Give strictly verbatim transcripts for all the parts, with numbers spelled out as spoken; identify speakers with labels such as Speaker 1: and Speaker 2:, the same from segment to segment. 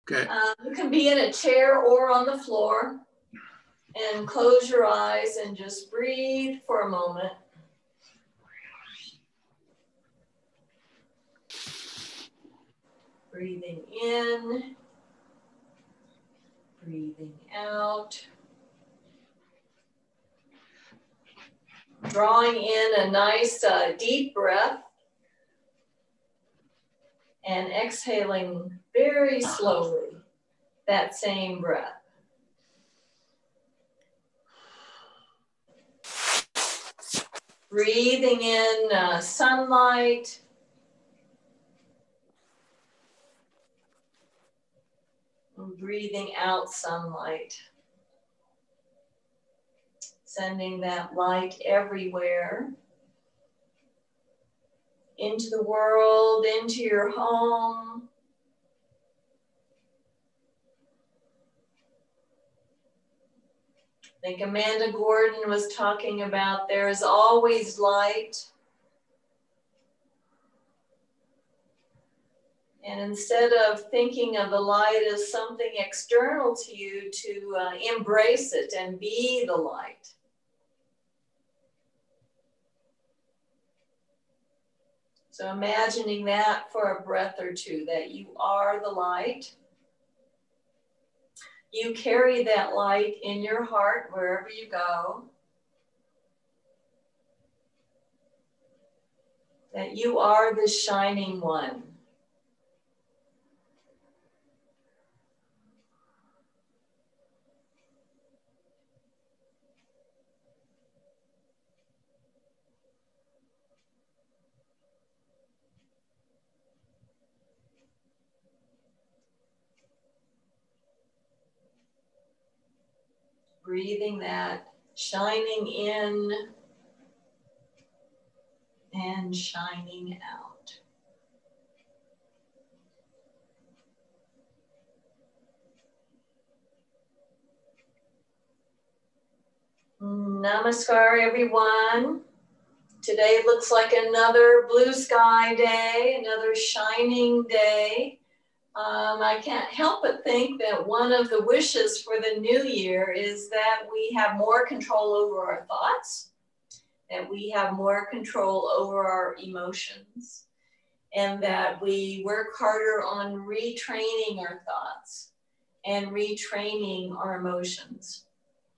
Speaker 1: Okay.
Speaker 2: Um, you can be in a chair or on the floor, and close your eyes and just breathe for a moment. Breathing in, breathing out. Drawing in a nice uh, deep breath and exhaling very slowly that same breath. Breathing in uh, sunlight. And breathing out sunlight. Sending that light everywhere. Into the world, into your home. I think Amanda Gordon was talking about there is always light. And instead of thinking of the light as something external to you, to uh, embrace it and be the light. So imagining that for a breath or two, that you are the light. You carry that light in your heart wherever you go. That you are the shining one. Breathing that shining in and shining out. Namaskar, everyone. Today looks like another blue sky day, another shining day. Um, I can't help but think that one of the wishes for the new year is that we have more control over our thoughts, that we have more control over our emotions, and that we work harder on retraining our thoughts and retraining our emotions.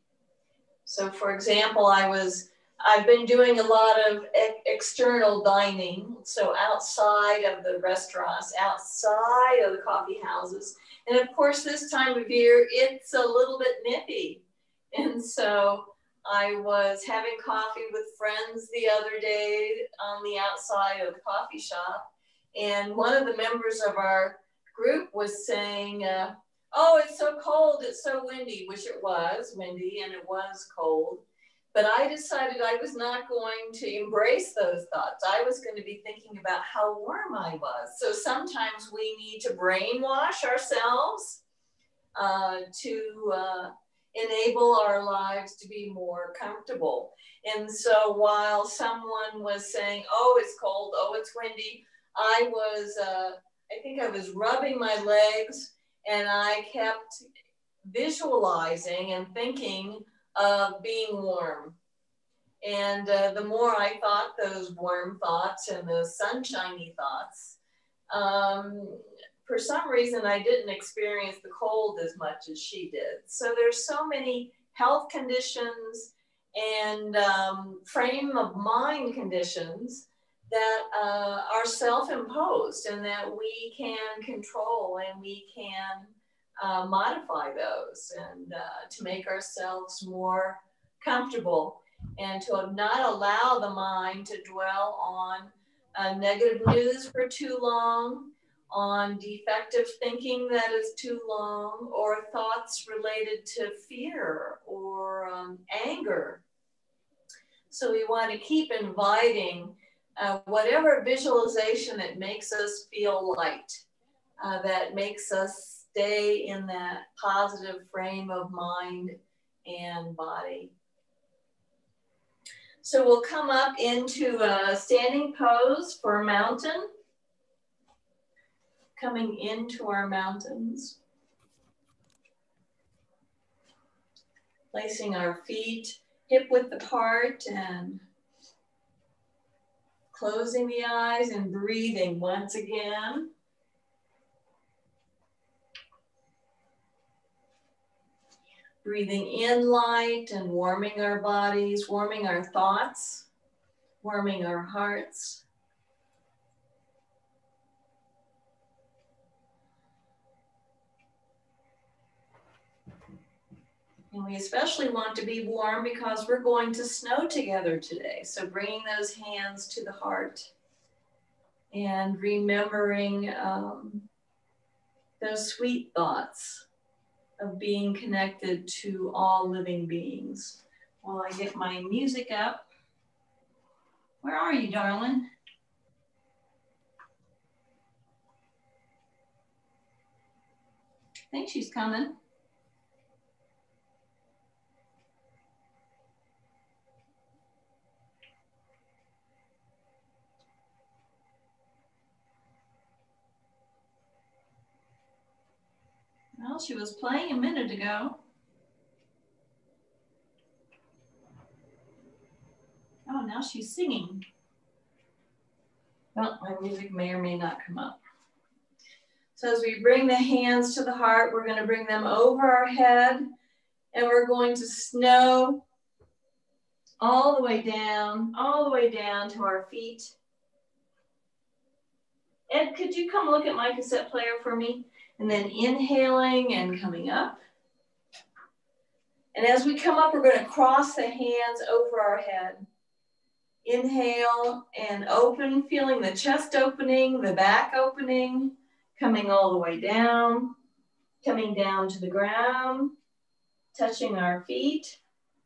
Speaker 2: So for example, I was I've been doing a lot of ex external dining, so outside of the restaurants, outside of the coffee houses. And of course, this time of year, it's a little bit nippy. And so I was having coffee with friends the other day on the outside of the coffee shop. And one of the members of our group was saying, uh, oh, it's so cold, it's so windy, which it was windy and it was cold. But I decided I was not going to embrace those thoughts. I was going to be thinking about how warm I was. So sometimes we need to brainwash ourselves uh, to uh, enable our lives to be more comfortable. And so while someone was saying, oh, it's cold, oh, it's windy, I was, uh, I think I was rubbing my legs, and I kept visualizing and thinking of being warm. And uh, the more I thought those warm thoughts and those sunshiny thoughts, um, for some reason I didn't experience the cold as much as she did. So there's so many health conditions and um, frame of mind conditions that uh, are self-imposed and that we can control and we can uh, modify those and uh, to make ourselves more comfortable and to not allow the mind to dwell on uh, negative news for too long, on defective thinking that is too long, or thoughts related to fear or um, anger. So we want to keep inviting uh, whatever visualization that makes us feel light, uh, that makes us stay in that positive frame of mind and body. So we'll come up into a standing pose for mountain. Coming into our mountains. Placing our feet hip width apart and closing the eyes and breathing once again. Breathing in light and warming our bodies, warming our thoughts, warming our hearts. And we especially want to be warm because we're going to snow together today. So bringing those hands to the heart and remembering um, those sweet thoughts of being connected to all living beings. While I get my music up. Where are you, darling? I think she's coming. Well, she was playing a minute ago. Oh, now she's singing. Well, my music may or may not come up. So as we bring the hands to the heart, we're going to bring them over our head, and we're going to snow all the way down, all the way down to our feet. Ed, could you come look at my cassette player for me? And then inhaling and coming up. And as we come up, we're going to cross the hands over our head. Inhale and open, feeling the chest opening, the back opening, coming all the way down, coming down to the ground, touching our feet.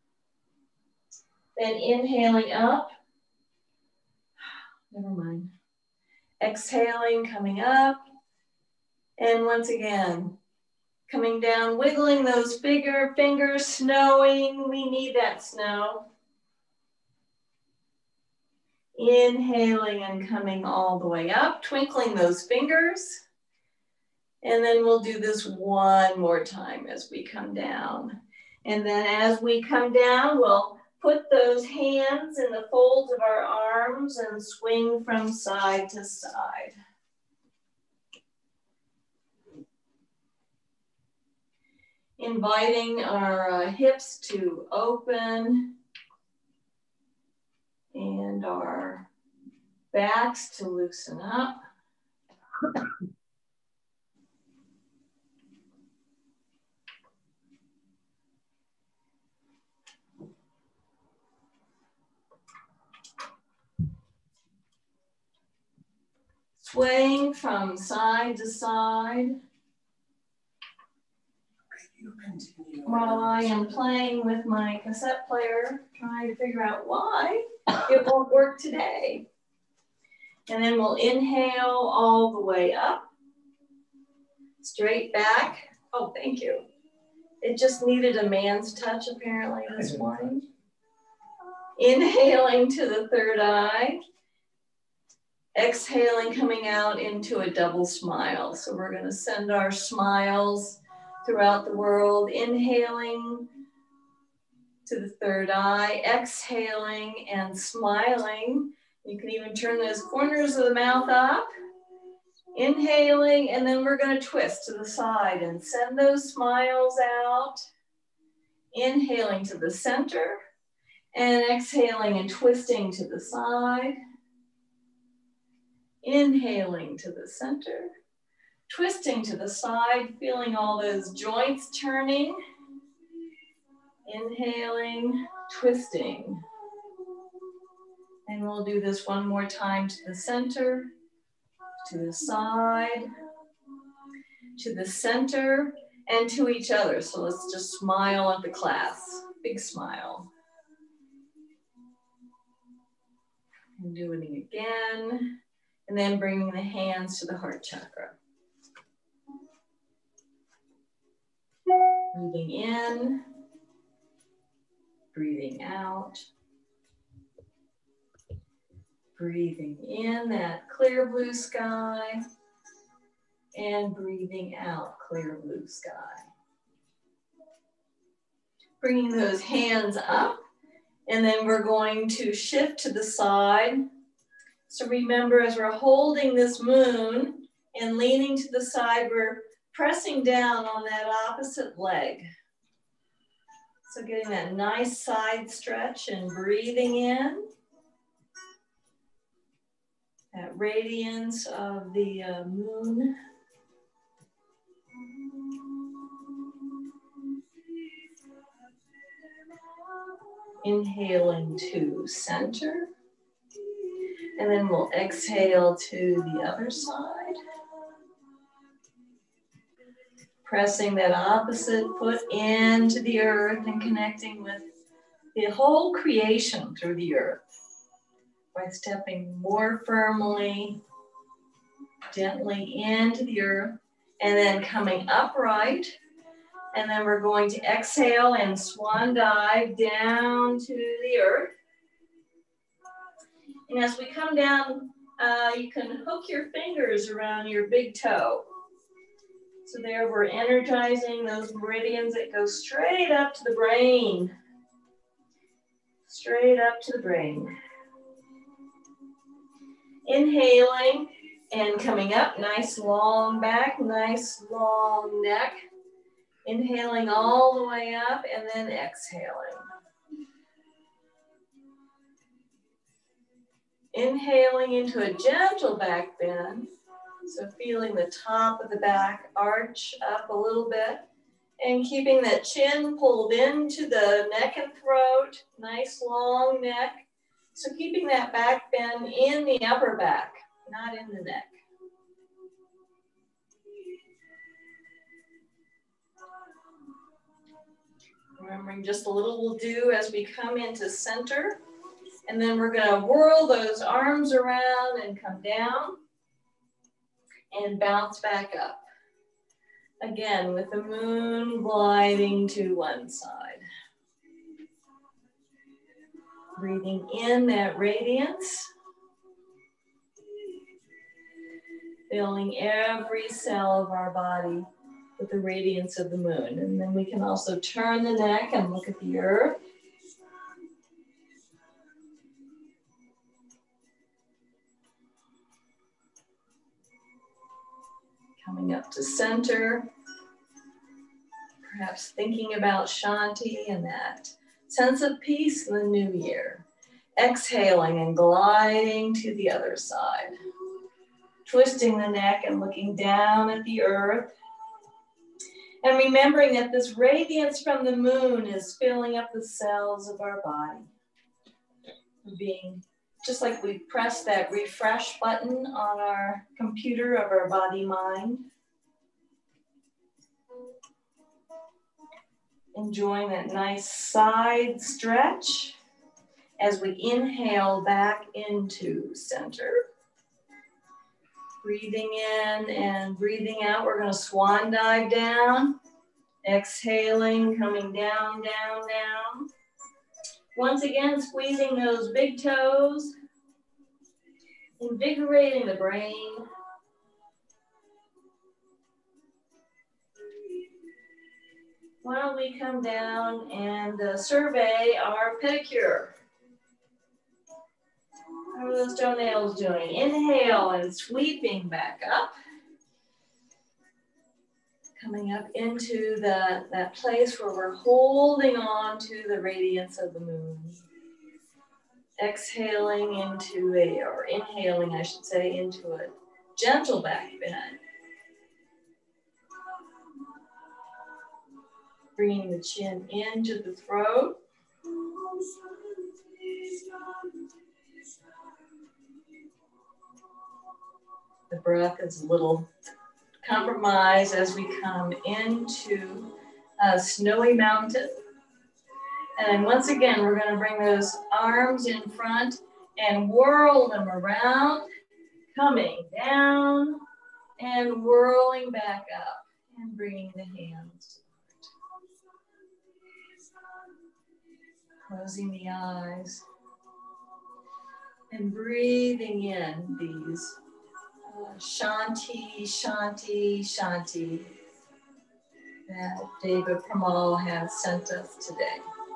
Speaker 2: Then inhaling up. Never mind. Exhaling, coming up. And once again, coming down, wiggling those finger, fingers, snowing. We need that snow. Inhaling and coming all the way up, twinkling those fingers. And then we'll do this one more time as we come down. And then as we come down, we'll put those hands in the folds of our arms and swing from side to side. Inviting our uh, hips to open and our backs to loosen up. Swaying from side to side. While I am playing with my cassette player, trying to figure out why it won't work today. And then we'll inhale all the way up, straight back. Oh, thank you. It just needed a man's touch apparently this morning. Inhaling to the third eye. Exhaling, coming out into a double smile. So we're going to send our smiles throughout the world, inhaling to the third eye, exhaling and smiling. You can even turn those corners of the mouth up, inhaling, and then we're going to twist to the side and send those smiles out, inhaling to the center and exhaling and twisting to the side, inhaling to the center, twisting to the side, feeling all those joints turning. Inhaling, twisting. And we'll do this one more time to the center, to the side, to the center, and to each other. So let's just smile at the class. Big smile. And doing it again. And then bringing the hands to the heart chakra. Breathing in, breathing out. Breathing in that clear blue sky and breathing out clear blue sky. Bringing those hands up, and then we're going to shift to the side. So remember, as we're holding this moon and leaning to the side, we're pressing down on that opposite leg. So getting that nice side stretch and breathing in. That radiance of the uh, moon. Inhaling to center. And then we'll exhale to the other side. Pressing that opposite foot into the earth and connecting with the whole creation through the earth by stepping more firmly, gently into the earth, and then coming upright. And then we're going to exhale and swan dive down to the earth. And as we come down, uh, you can hook your fingers around your big toe. So there we're energizing those meridians that go straight up to the brain. Straight up to the brain. Inhaling and coming up, nice long back, nice long neck. Inhaling all the way up and then exhaling. Inhaling into a gentle back bend. So feeling the top of the back arch up a little bit and keeping that chin pulled into the neck and throat, nice long neck. So keeping that back bend in the upper back, not in the neck. Remembering just a little will do as we come into center. And then we're gonna whirl those arms around and come down. And bounce back up. Again, with the moon gliding to one side. Breathing in that radiance. Filling every cell of our body with the radiance of the moon. And then we can also turn the neck and look at the earth. Coming up to center, perhaps thinking about Shanti and that sense of peace in the new year. Exhaling and gliding to the other side. Twisting the neck and looking down at the earth. And remembering that this radiance from the moon is filling up the cells of our body. Being just like we press that refresh button on our computer of our body-mind. Enjoying that nice side stretch as we inhale back into center. Breathing in and breathing out. We're gonna swan dive down. Exhaling, coming down, down, down. Once again, squeezing those big toes, invigorating the brain. While we come down and uh, survey our pedicure. How are those toenails doing? Inhale and sweeping back up. Coming up into the, that place where we're holding on to the radiance of the moon. Exhaling into a, or inhaling, I should say, into a gentle back bend. Bringing the chin into the throat. The breath is a little compromised as we come into a snowy mountain. And once again, we're going to bring those arms in front and whirl them around, coming down and whirling back up and bringing the hands. Closing the eyes and breathing in these uh, Shanti, Shanti, Shanti that David Premal has sent us today.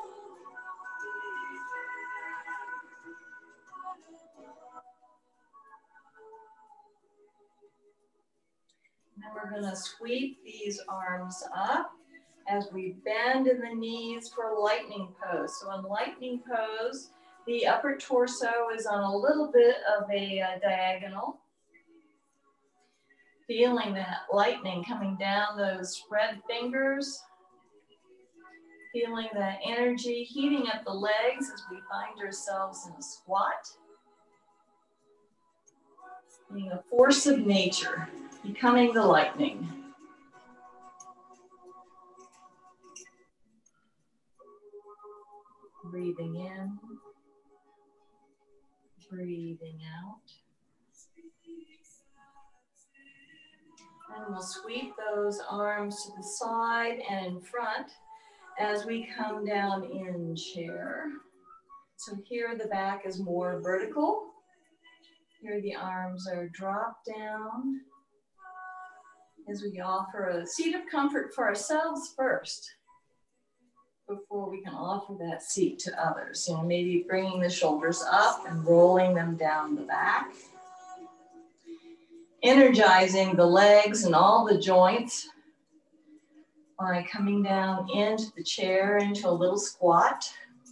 Speaker 2: Now we're going to sweep these arms up as we bend in the knees for lightning pose. So in lightning pose, the upper torso is on a little bit of a uh, diagonal. Feeling that lightning coming down those spread fingers. Feeling that energy heating up the legs as we find ourselves in a squat. Being a force of nature, becoming the lightning. Breathing in, breathing out. And we'll sweep those arms to the side and in front as we come down in chair. So here the back is more vertical. Here the arms are dropped down as we offer a seat of comfort for ourselves first before we can offer that seat to others. So maybe bringing the shoulders up and rolling them down the back. Energizing the legs and all the joints by coming down into the chair, into a little squat.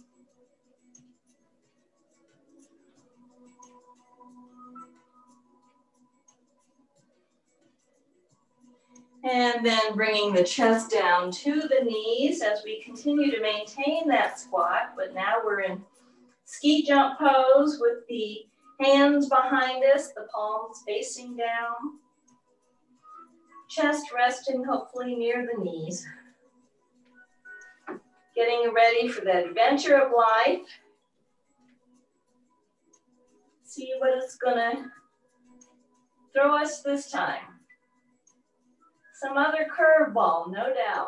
Speaker 2: And then bringing the chest down to the knees as we continue to maintain that squat, but now we're in ski jump pose with the hands behind us, the palms facing down. Chest resting hopefully near the knees. Getting ready for the adventure of life. See what it's gonna throw us this time. Some other curveball, no doubt.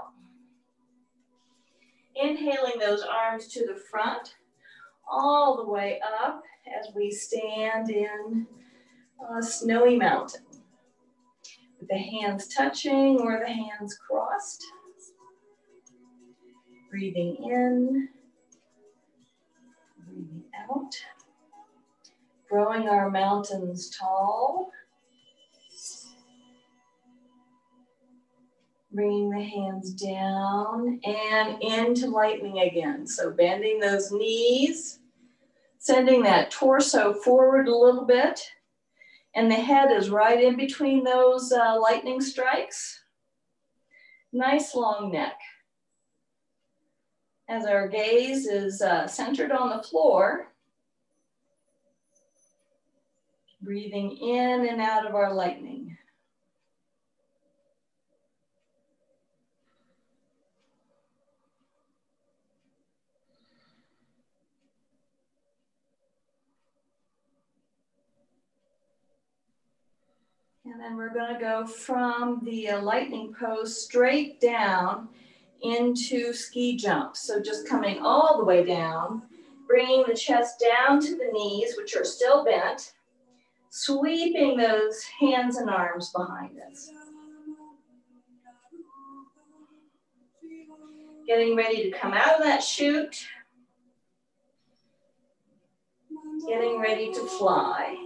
Speaker 2: Inhaling those arms to the front, all the way up as we stand in a snowy mountain. With the hands touching or the hands crossed. Breathing in, breathing out. Growing our mountains tall. Bringing the hands down and into lightning again. So bending those knees, sending that torso forward a little bit. And the head is right in between those uh, lightning strikes. Nice long neck. As our gaze is uh, centered on the floor, breathing in and out of our lightning. And then we're going to go from the uh, lightning pose straight down into ski jump. So just coming all the way down, bringing the chest down to the knees, which are still bent, sweeping those hands and arms behind us. Getting ready to come out of that chute. Getting ready to fly.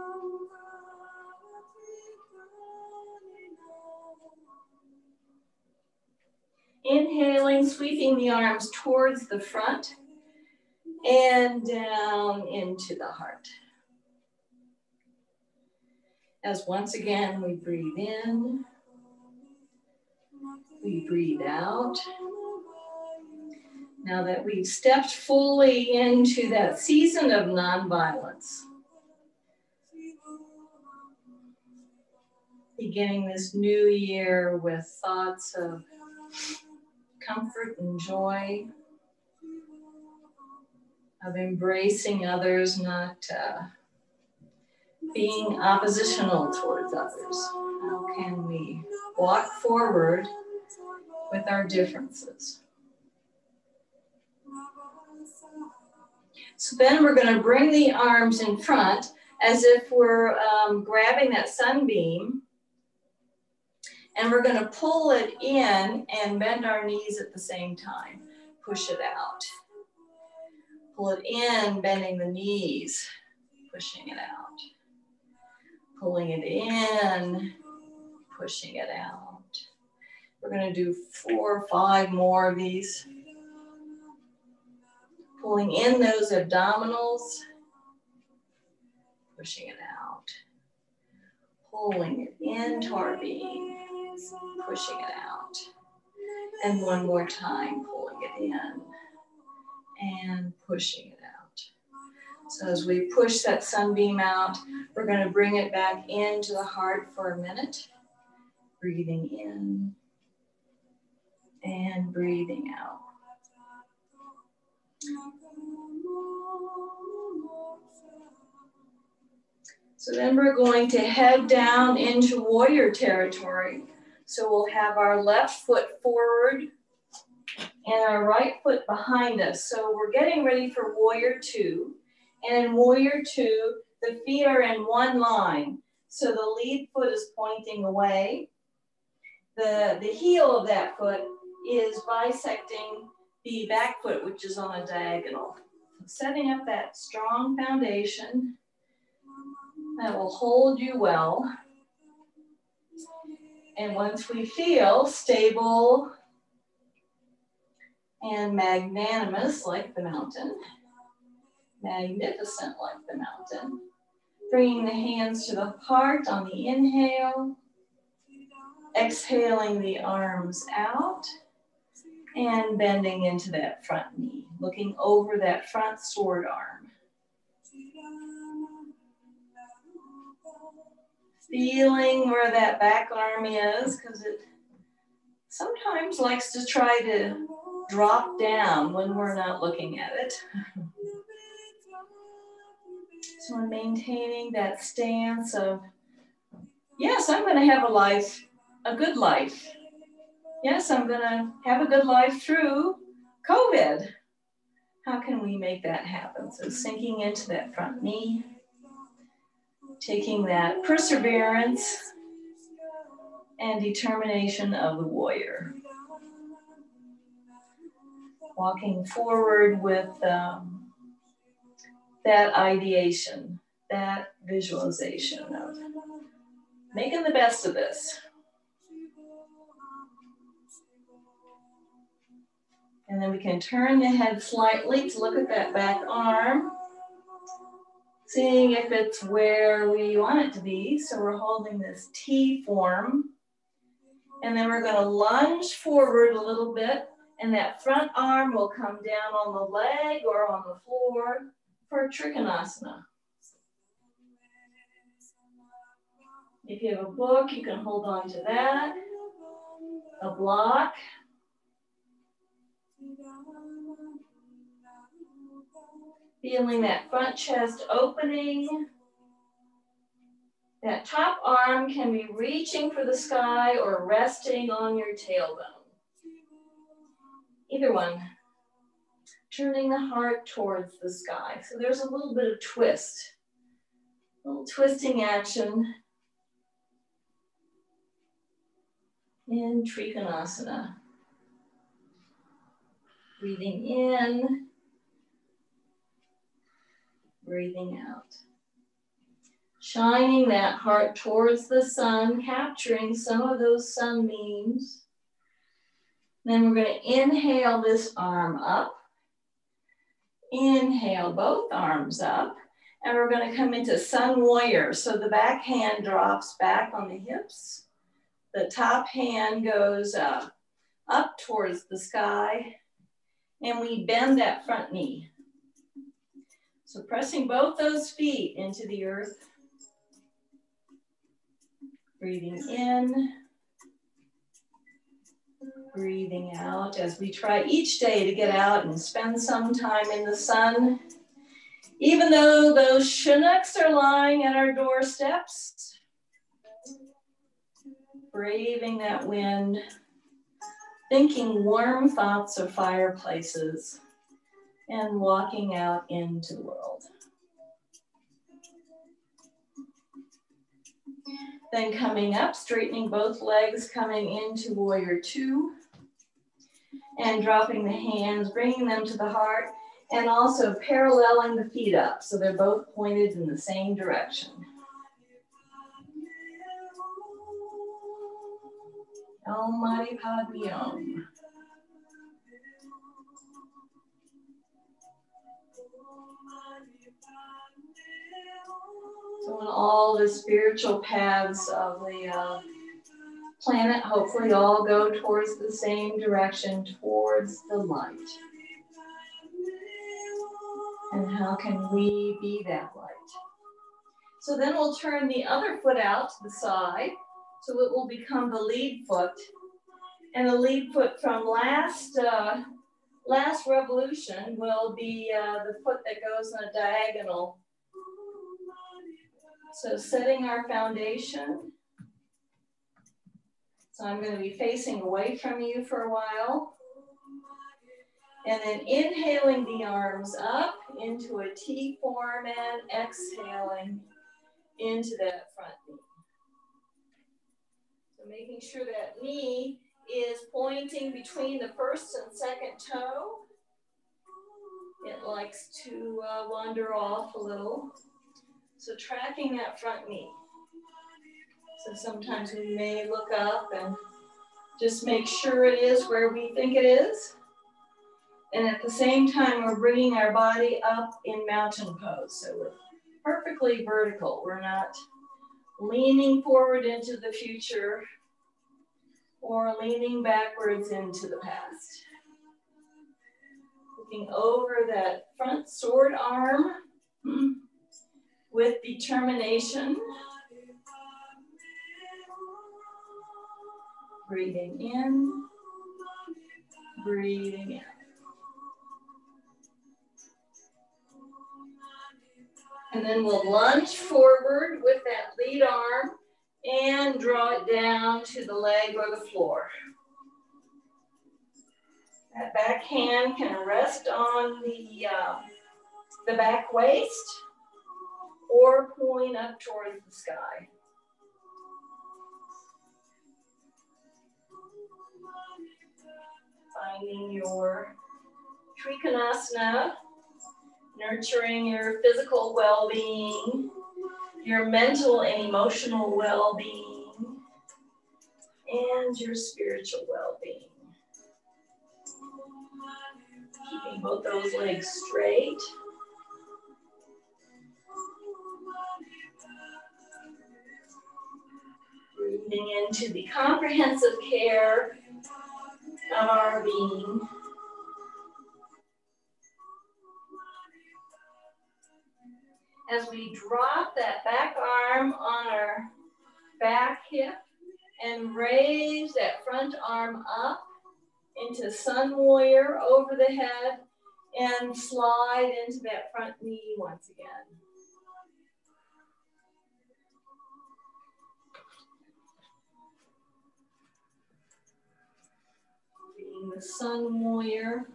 Speaker 2: Inhaling, sweeping the arms towards the front and down into the heart. As once again we breathe in, we breathe out. Now that we've stepped fully into that season of nonviolence, beginning this new year with thoughts of comfort and joy, of embracing others, not uh, being oppositional towards others. How can we walk forward with our differences? So then we're going to bring the arms in front as if we're um, grabbing that sunbeam And we're gonna pull it in and bend our knees at the same time. Push it out. Pull it in, bending the knees, pushing it out. Pulling it in, pushing it out. We're gonna do four or five more of these. Pulling in those abdominals, pushing it out. Pulling it into our being, pushing it out. And one more time, pulling it in and pushing it out. So as we push that sunbeam out, we're going to bring it back into the heart for a minute. Breathing in and breathing out. So then we're going to head down into warrior territory. So we'll have our left foot forward and our right foot behind us. So we're getting ready for warrior two. And in warrior two, the feet are in one line. So the lead foot is pointing away. The, the heel of that foot is bisecting the back foot, which is on a diagonal. Setting up that strong foundation that will hold you well. And once we feel stable and magnanimous like the mountain, magnificent like the mountain, bringing the hands to the heart on the inhale, exhaling the arms out, and bending into that front knee, looking over that front sword arm. Feeling where that back arm is, because it sometimes likes to try to drop down when we're not looking at it. So I'm maintaining that stance of, yes, I'm going to have a life, a good life. Yes, I'm going to have a good life through COVID. How can we make that happen? So sinking into that front knee. Taking that perseverance and determination of the warrior. Walking forward with um, that ideation, that visualization of making the best of this. And then we can turn the head slightly to look at that back arm. Seeing if it's where we want it to be. So we're holding this T form. And then we're going to lunge forward a little bit. And that front arm will come down on the leg or on the floor for Trikonasana. If you have a book, you can hold on to that. A block. Feeling that front chest opening. That top arm can be reaching for the sky or resting on your tailbone. Either one. Turning the heart towards the sky. So there's a little bit of twist. A little twisting action in Trikonasana. Breathing in. Breathing out. Shining that heart towards the sun, capturing some of those sunbeams. Then we're going to inhale this arm up. Inhale both arms up. And we're going to come into Sun Warrior. So the back hand drops back on the hips. The top hand goes uh, up towards the sky. And we bend that front knee. So pressing both those feet into the earth. Breathing in. Breathing out as we try each day to get out and spend some time in the sun. Even though those Chinooks are lying at our doorsteps. Braving that wind. Thinking warm thoughts of fireplaces. And walking out into the world. Then coming up, straightening both legs, coming into warrior two. And dropping the hands, bringing them to the heart, and also paralleling the feet up. So they're both pointed in the same direction. Om Mani Padme Hum. So in all the spiritual paths of the uh, planet, hopefully all go towards the same direction, towards the light. And how can we be that light? So then we'll turn the other foot out to the side, so it will become the lead foot. And the lead foot from last, uh, last revolution will be uh, the foot that goes on a diagonal. So setting our foundation. So I'm going to be facing away from you for a while. And then inhaling the arms up into a T form and exhaling into that front knee. So making sure that knee is pointing between the first and second toe. It likes to uh, wander off a little. So tracking that front knee. So sometimes we may look up and just make sure it is where we think it is. And at the same time, we're bringing our body up in mountain pose. So we're perfectly vertical. We're not leaning forward into the future or leaning backwards into the past. Looking over that front sword arm with determination. Breathing in, breathing out. And then we'll lunge forward with that lead arm and draw it down to the leg or the floor. That back hand can rest on the, uh, the back waist or point up towards the sky. Finding your Trikonasana, nurturing your physical well-being, your mental and emotional well-being, and your spiritual well-being. Keeping both those legs straight. Breathing into the comprehensive care of our being. As we drop that back arm on our back hip and raise that front arm up into Sun Warrior over the head and slide into that front knee once again. Being the Sun Warrior.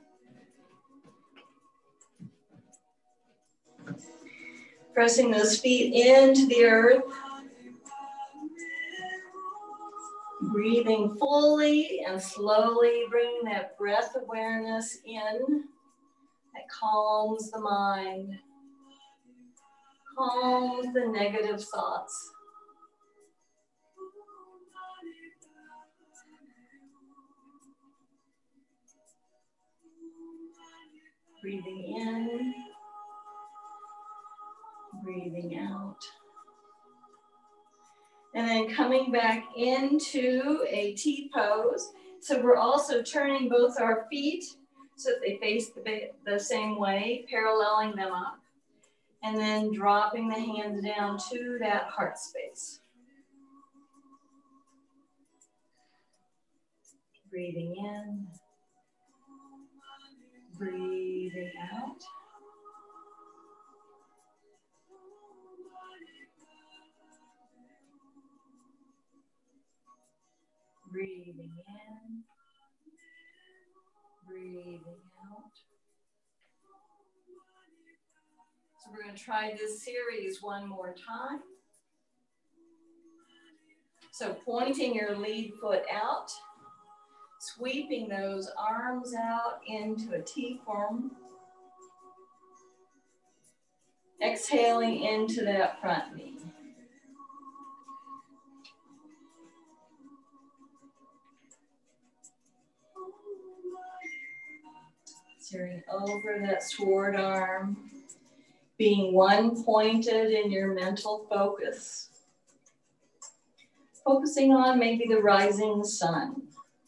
Speaker 2: Pressing those feet into the earth. Breathing fully and slowly, bringing that breath awareness in. That calms the mind. Calms the negative thoughts. Breathing in. Breathing out. And then coming back into a T pose. So we're also turning both our feet so that they face the, the same way, paralleling them up. And then dropping the hands down to that heart space. Breathing in. Breathing out. Breathing in, breathing out. So we're going to try this series one more time. So pointing your lead foot out, sweeping those arms out into a T form. Exhaling into that front knee. Steering over that sword arm, being one pointed in your mental focus. Focusing on maybe the rising sun.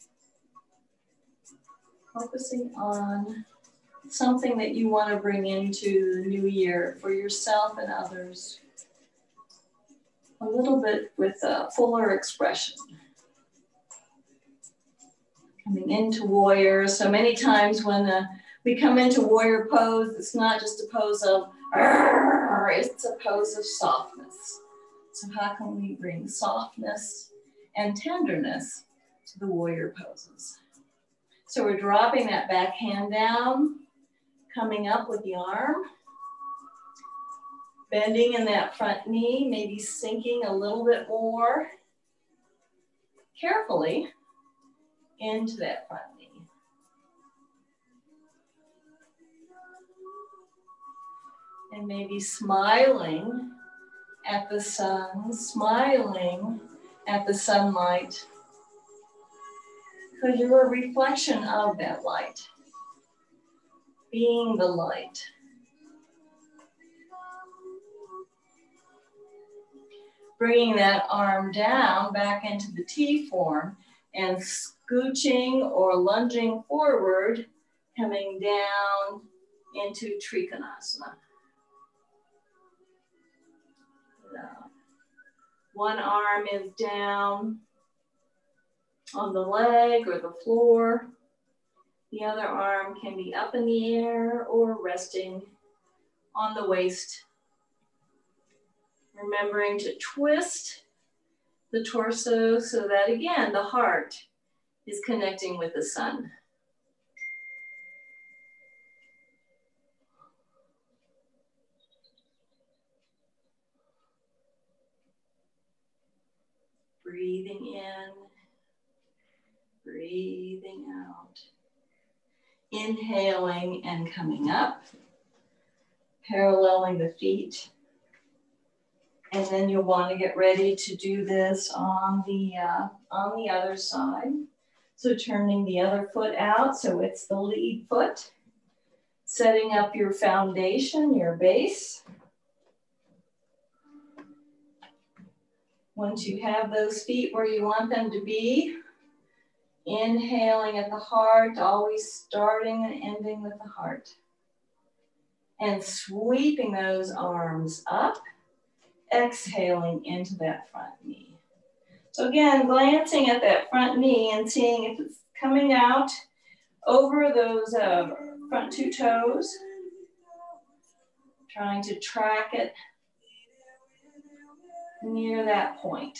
Speaker 2: Focusing on something that you want to bring into the new year for yourself and others. A little bit with a fuller expression. Coming into warrior. So many times when uh, we come into warrior pose, it's not just a pose of, it's a pose of softness. So how can we bring softness and tenderness to the warrior poses? So we're dropping that back hand down, coming up with the arm, bending in that front knee, maybe sinking a little bit more carefully into that front knee. And maybe smiling at the sun, smiling at the sunlight, because you're a reflection of that light, being the light. Bringing that arm down back into the T form and scooching or lunging forward, coming down into Trikonasana. One arm is down on the leg or the floor. The other arm can be up in the air or resting on the waist. Remembering to twist the torso so that, again, the heart is connecting with the sun. Breathing in, breathing out. Inhaling and coming up, paralleling the feet. And then you'll want to get ready to do this on the, uh, on the other side. So turning the other foot out, so it's the lead foot. Setting up your foundation, your base. Once you have those feet where you want them to be, inhaling at the heart, always starting and ending with the heart. And sweeping those arms up, exhaling into that front knee. So again, glancing at that front knee and seeing if it's coming out over those uh, front two toes. Trying to track it near that point.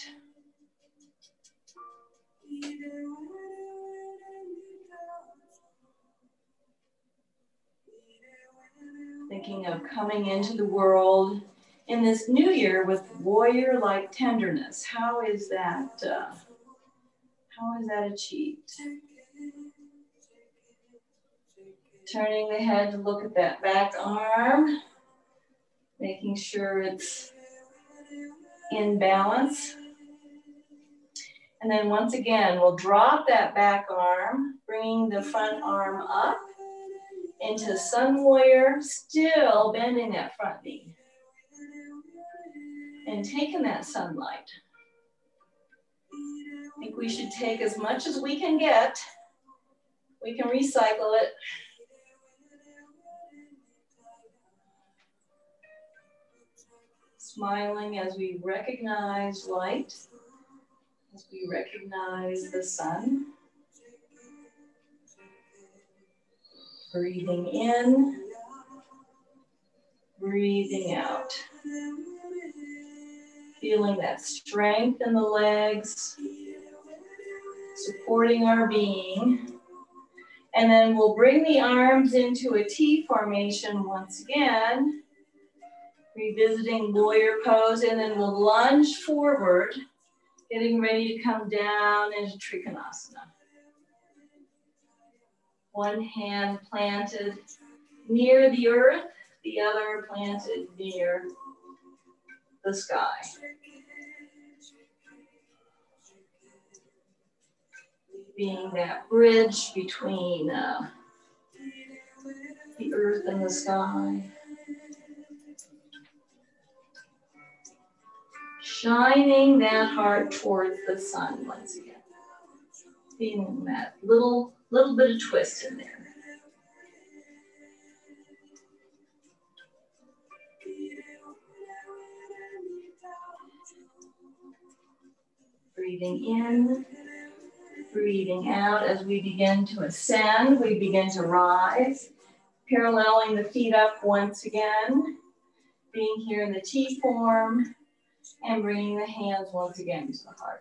Speaker 2: Thinking of coming into the world in this new year with warrior-like tenderness. How is that, uh, how is that achieved? Turning the head to look at that back arm, making sure it's in balance. And then once again, we'll drop that back arm, bringing the front arm up into sun warrior, still bending that front knee. And taking that sunlight. I think we should take as much as we can get. We can recycle it. Smiling as we recognize light, as we recognize the sun. Breathing in, breathing out. Feeling that strength in the legs, supporting our being. And then we'll bring the arms into a T formation once again. Revisiting warrior pose, and then we'll lunge forward, Getting ready to come down into Trikonasana. One hand planted near the earth, the other planted near the sky. Being that bridge between uh, the earth and the sky. Shining that heart towards the sun once again. Feeling that little, little bit of twist in there. Breathing in, breathing out as we begin to ascend, we begin to rise, paralleling the feet up once again, being here in the T form, and bringing the hands once again to the heart.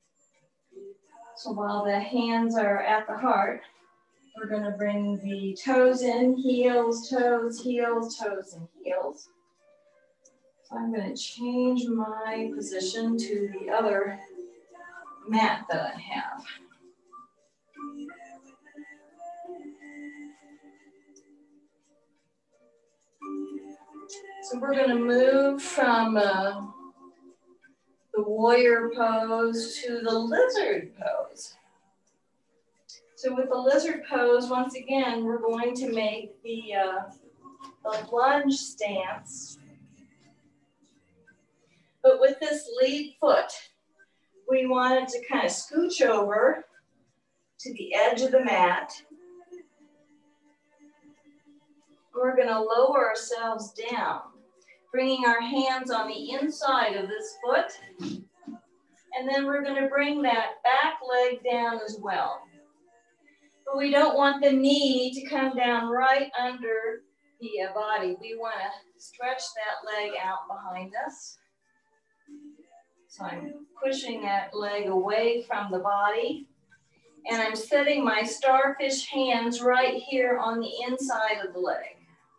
Speaker 2: So while the hands are at the heart, we're going to bring the toes in, heels, toes, heels, toes, and heels. So I'm going to change my position to the other mat that I have. So we're going to move from uh, the warrior pose to the lizard pose. So with the lizard pose, once again, we're going to make the, uh, the lunge stance. But with this lead foot, we wanted to kind of scooch over to the edge of the mat. We're going to lower ourselves down, bringing our hands on the inside of this foot. And then we're going to bring that back leg down as well. But we don't want the knee to come down right under the uh, body. We want to stretch that leg out behind us. So I'm pushing that leg away from the body. And I'm setting my starfish hands right here on the inside of the leg.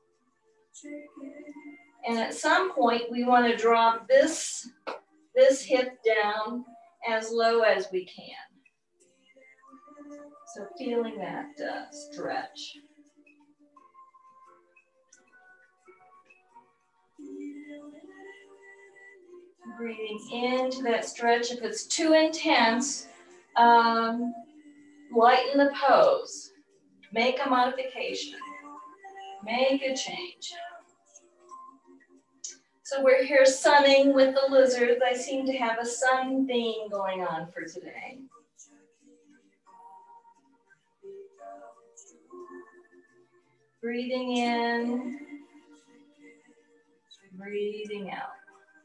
Speaker 2: And at some point, we want to drop this, this hip down as low as we can. So feeling that uh, stretch. Breathing into that stretch. If it's too intense, um, lighten the pose. Make a modification. Make a change. So we're here sunning with the lizards. I seem to have a sun theme going on for today. Breathing in, breathing out.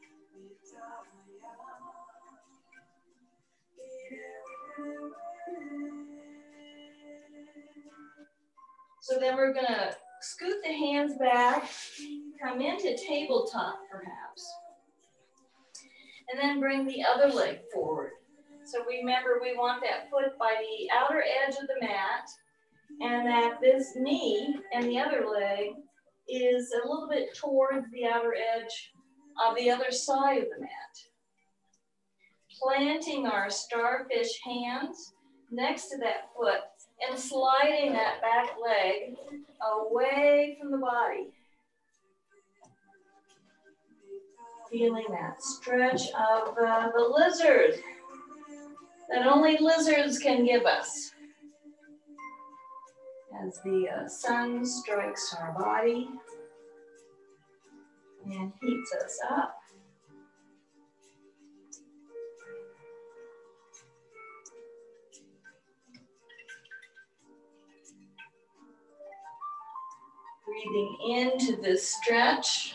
Speaker 2: So then we're gonna scoot the hands back, come into tabletop perhaps, and then bring the other leg forward. So remember, we want that foot by the outer edge of the mat, and that this knee and the other leg is a little bit towards the outer edge of the other side of the mat. Planting our starfish hands next to that foot and sliding that back leg away from the body. Feeling that stretch of uh, the lizard that only lizards can give us. As the uh, sun strikes our body and heats us up. Breathing into this stretch.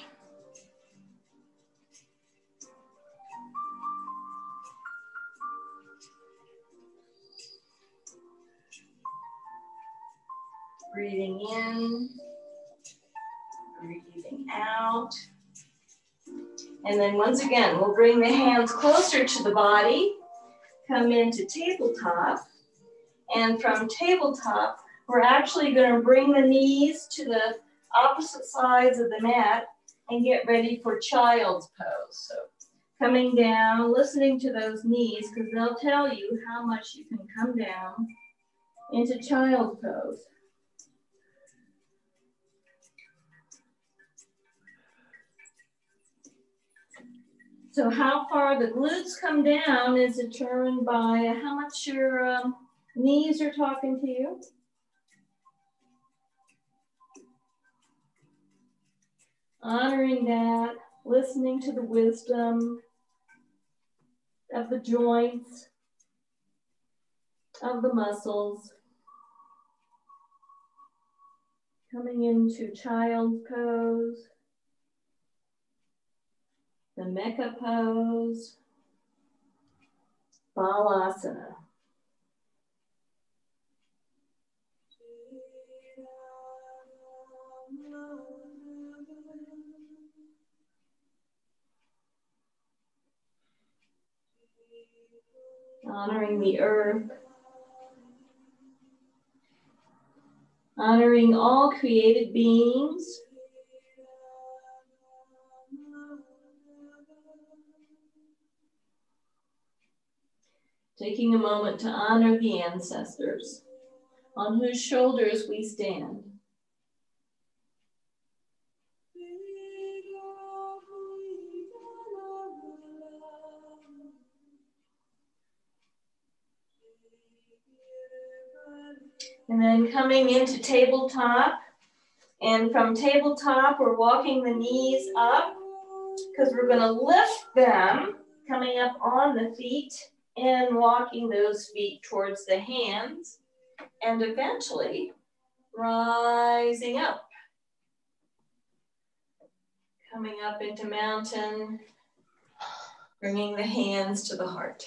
Speaker 2: Breathing in, breathing out. And then once again, we'll bring the hands closer to the body, come into tabletop, and from tabletop, we're actually going to bring the knees to the opposite sides of the mat and get ready for child's pose. So Coming down, listening to those knees, because they'll tell you how much you can come down into child's pose. So how far the glutes come down is determined by how much your um, knees are talking to you. Honoring that, listening to the wisdom of the joints, of the muscles. Coming into child's pose. The Mecca pose, Balasana. Honoring the earth. Honoring all created beings. Taking a moment to honor the ancestors on whose shoulders we stand. And then coming into tabletop, and from tabletop, we're walking the knees up because we're going to lift them, coming up on the feet and walking those feet towards the hands, and eventually rising up. Coming up into mountain, bringing the hands to the heart.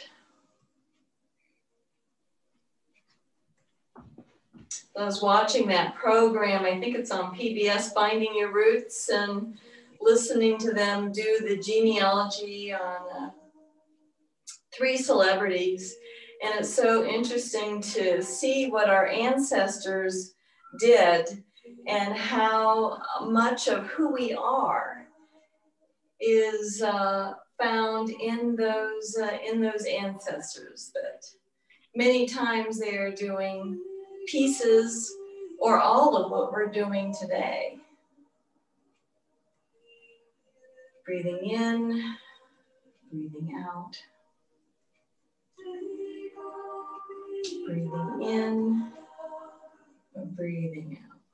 Speaker 2: I was watching that program, I think it's on P B S, Finding Your Roots, and listening to them do the genealogy on uh, three celebrities. And it's so interesting to see what our ancestors did and how much of who we are is uh, found in those, uh, in those ancestors. That many times they are doing pieces or all of what we're doing today. Breathing in, breathing out. Breathing in, breathing out.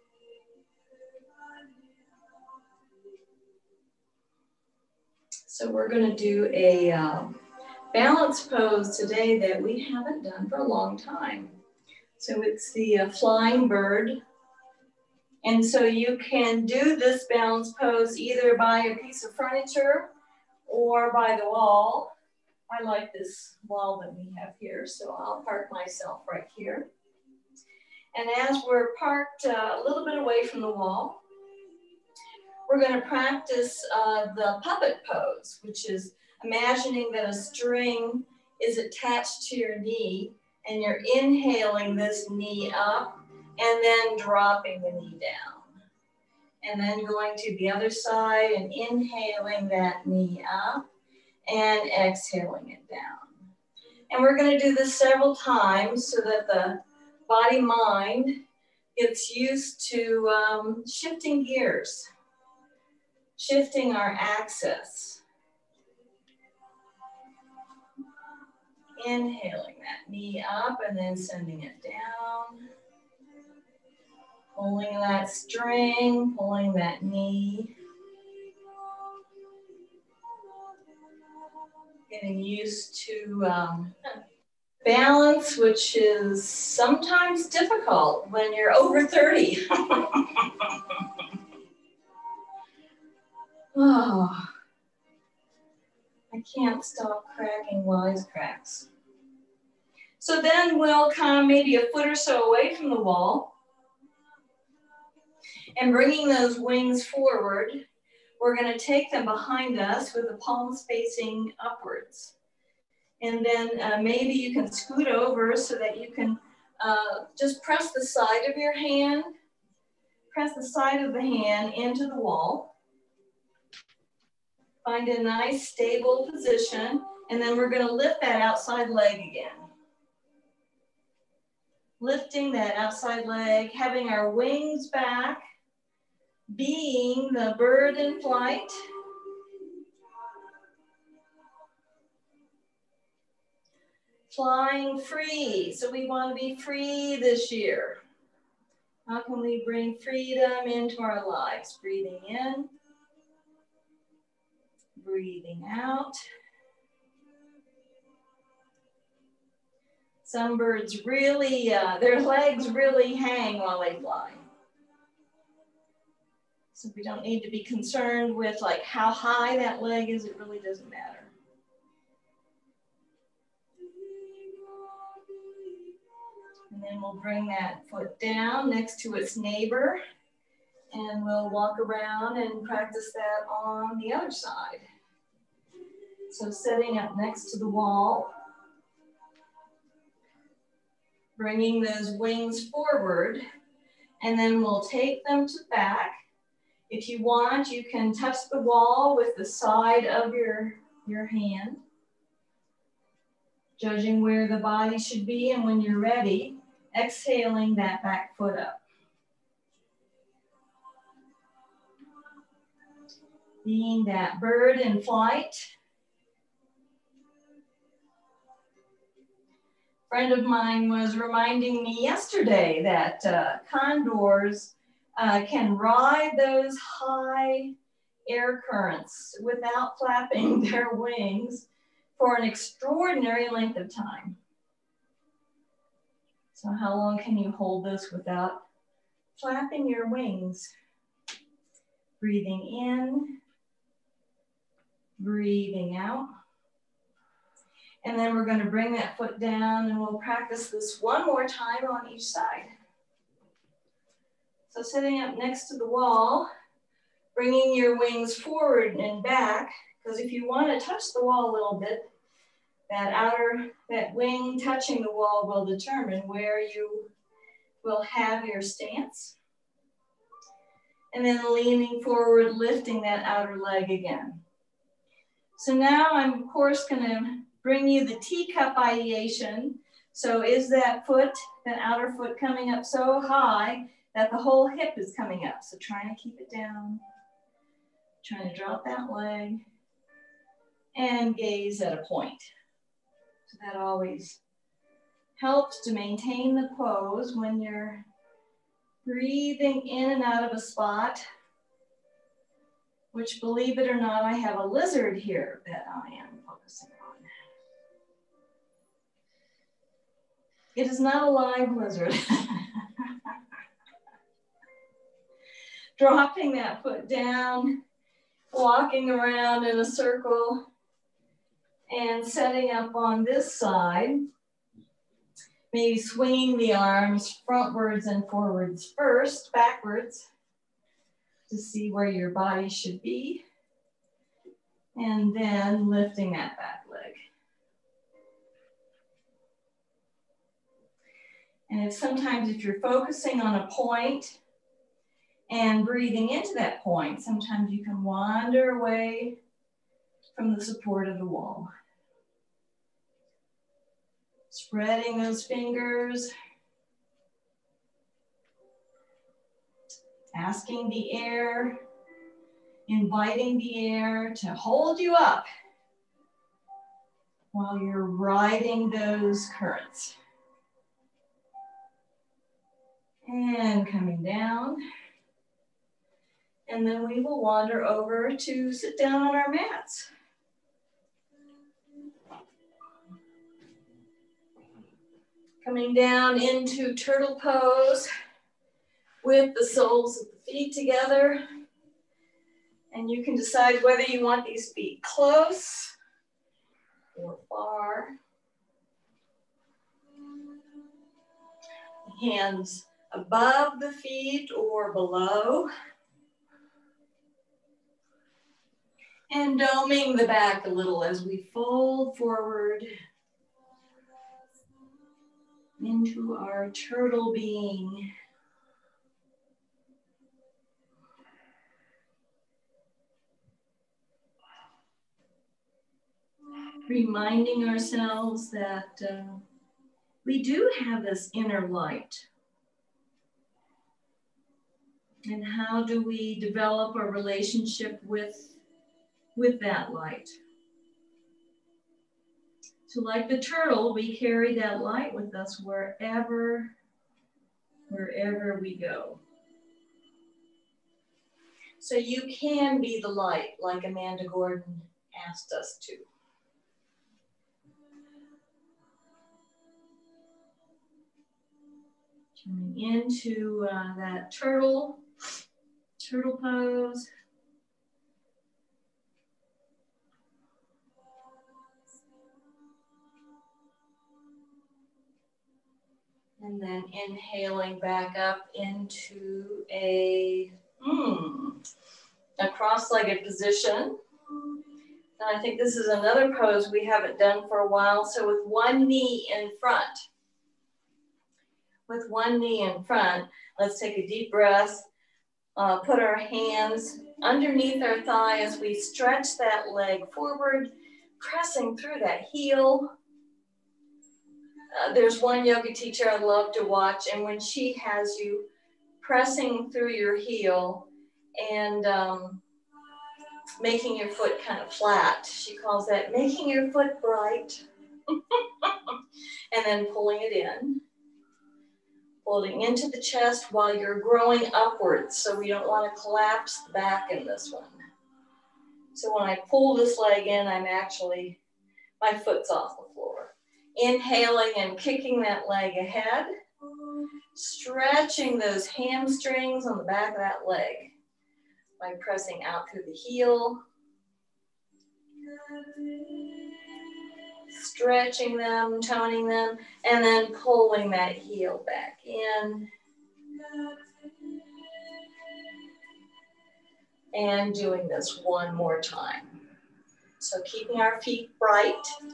Speaker 2: So we're going to do a uh, balance pose today that we haven't done for a long time. So it's the uh, flying bird. And so you can do this balance pose either by a piece of furniture or by the wall. I like this wall that we have here, so I'll park myself right here. And as we're parked uh, a little bit away from the wall, we're going to practice uh, the puppet pose, which is imagining that a string is attached to your knee and you're inhaling this knee up and then dropping the knee down. And then going to the other side and inhaling that knee up and exhaling it down. And we're going to do this several times so that the body-mind gets used to um, shifting gears, shifting our axis. Inhaling that knee up and then sending it down. Pulling that string, pulling that knee. Getting used to um, balance, which is sometimes difficult when you're over thirty. Oh, I can't stop cracking wisecracks. So then we'll come maybe a foot or so away from the wall. And bringing those wings forward, we're going to take them behind us with the palms facing upwards. And then uh, maybe you can scoot over so that you can uh, just press the side of your hand, press the side of the hand into the wall. Find a nice stable position, and then we're gonna lift that outside leg again. Lifting that outside leg, having our wings back, being the bird in flight. Flying free, so we want to be free this year. How can we bring freedom into our lives? Breathing in, breathing out. Some birds really, uh, their legs really hang while they fly. So we don't need to be concerned with like how high that leg is, it really doesn't matter. And then we'll bring that foot down next to its neighbor, and we'll walk around and practice that on the other side. So setting up next to the wall, bringing those wings forward, and then we'll take them to back. If you want, you can touch the wall with the side of your, your hand, judging where the body should be, and when you're ready, exhaling that back foot up. Being that bird in flight. A friend of mine was reminding me yesterday that uh, condors uh, can ride those high air currents without flapping their wings for an extraordinary length of time. So how long can you hold this without flapping your wings? Breathing in, breathing out. And then we're going to bring that foot down, and we'll practice this one more time on each side. So sitting up next to the wall, bringing your wings forward and back, because if you want to touch the wall a little bit, that outer, that wing touching the wall will determine where you will have your stance. And then leaning forward, lifting that outer leg again. So now I'm, of course, going to bring you the teacup ideation. So is that foot, that outer foot, coming up so high that the whole hip is coming up? So trying to keep it down, trying to drop that leg, and gaze at a point. So that always helps to maintain the pose when you're breathing in and out of a spot, which, believe it or not, I have a lizard here that I am focusing on. It is not a live lizard. Dropping that foot down, walking around in a circle, and setting up on this side. Maybe swinging the arms frontwards and forwards first, backwards, to see where your body should be. And then lifting that back leg. And if sometimes if you're focusing on a point and breathing into that point, sometimes you can wander away from the support of the wall. Spreading those fingers. Asking the air, inviting the air to hold you up while you're riding those currents. And coming down. And then we will wander over to sit down on our mats. Coming down into turtle pose with the soles of the feet together. And you can decide whether you want these feet close or far. Hands above the feet or below. And doming the back a little as we fold forward into our turtle being. reminding ourselves that uh, we do have this inner light. And how do we develop a relationship with, with that light? So like the turtle, we carry that light with us wherever, wherever we go. So you can be the light, like Amanda Gordon asked us to. Turning into uh, that turtle, turtle pose. And then inhaling back up into a, mm, a cross-legged position. And I think this is another pose we haven't done for a while. So with one knee in front, with one knee in front, let's take a deep breath. Uh, put our hands underneath our thigh as we stretch that leg forward, pressing through that heel. Uh, there's one yoga teacher I love to watch, and when she has you pressing through your heel and um, making your foot kind of flat, she calls that making your foot bright, and then pulling it in, pulling into the chest while you're growing upwards, so we don't want to collapse the back in this one. So when I pull this leg in, I'm actually, my foot's off the floor. Inhaling and kicking that leg ahead, stretching those hamstrings on the back of that leg by pressing out through the heel, stretching them, toning them, and then pulling that heel back in. And doing this one more time. So keeping our feet bright.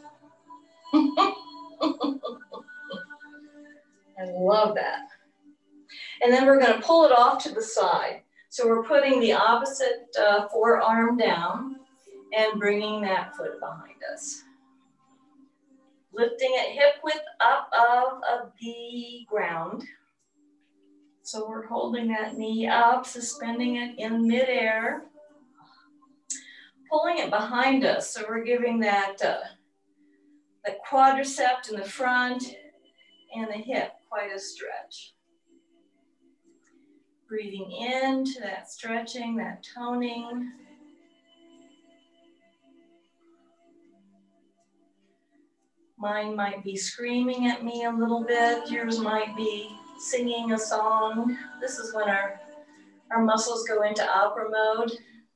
Speaker 2: I love that. And then we're going to pull it off to the side. So we're putting the opposite uh, forearm down and bringing that foot behind us. Lifting it hip width up of, of the ground. So we're holding that knee up, suspending it in midair. Pulling it behind us. So we're giving that, uh, that quadricep in the front and the hip quite a stretch. Breathing into that stretching, that toning. Mine might be screaming at me a little bit. Yours might be singing a song. This is when our, our muscles go into opera mode.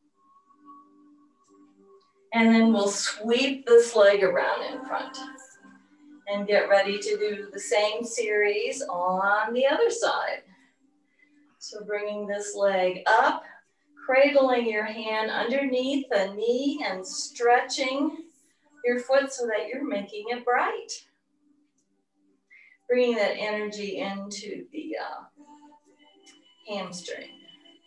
Speaker 2: And then we'll sweep this leg around in front and get ready to do the same series on the other side. So bringing this leg up, cradling your hand underneath the knee and stretching your foot so that you're making it bright. Bringing that energy into the uh, hamstring.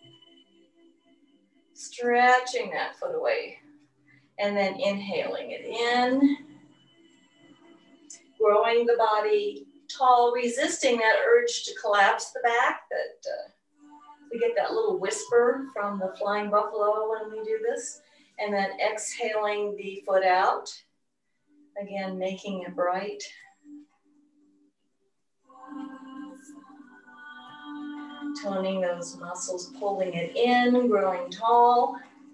Speaker 2: Stretching that foot away. And then inhaling it in. Growing the body tall, resisting that urge to collapse the back. That uh, we get that little whisper from the flying buffalo when we do this. And then exhaling the foot out. Again, making it bright. Toning those muscles, pulling it in, growing tall.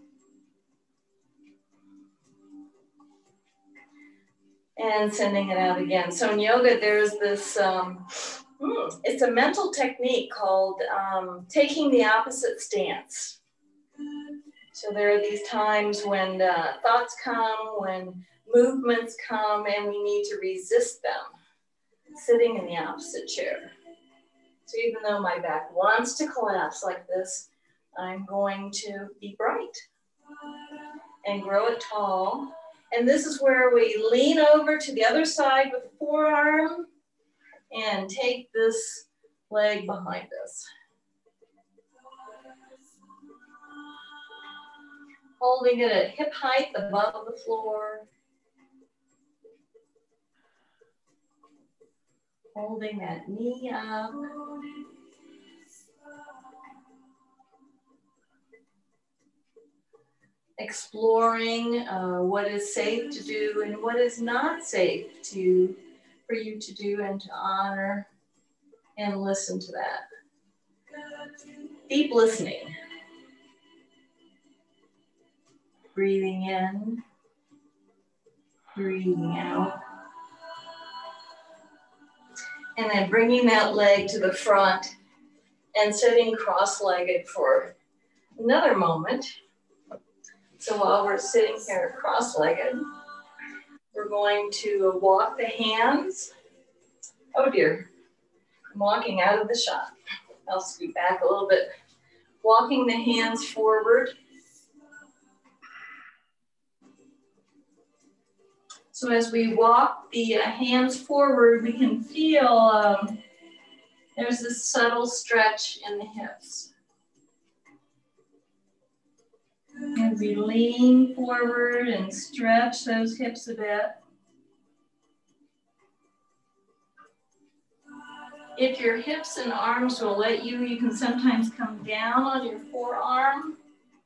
Speaker 2: And sending it out again. So in yoga, there's this, um, it's a mental technique called um, taking the opposite stance. So there are these times when uh, thoughts come, when movements come, and we need to resist them. Sitting in the opposite chair. So even though my back wants to collapse like this, I'm going to be bright and grow it tall. And this is where we lean over to the other side with the forearm and take this leg behind us. Holding it at hip height above the floor. Holding that knee up. Exploring uh, what is safe to do and what is not safe to for you to do, and to honor and listen to that. Deep listening. Breathing in, breathing out. And then bringing that leg to the front and sitting cross-legged for another moment. So while we're sitting here cross-legged, we're going to walk the hands. Oh dear, I'm walking out of the shot. I'll scoot back a little bit. Walking the hands forward. So as we walk the uh, hands forward, we can feel um, there's this subtle stretch in the hips. As we lean forward and stretch those hips a bit. If your hips and arms will let you, you can sometimes come down on your forearm.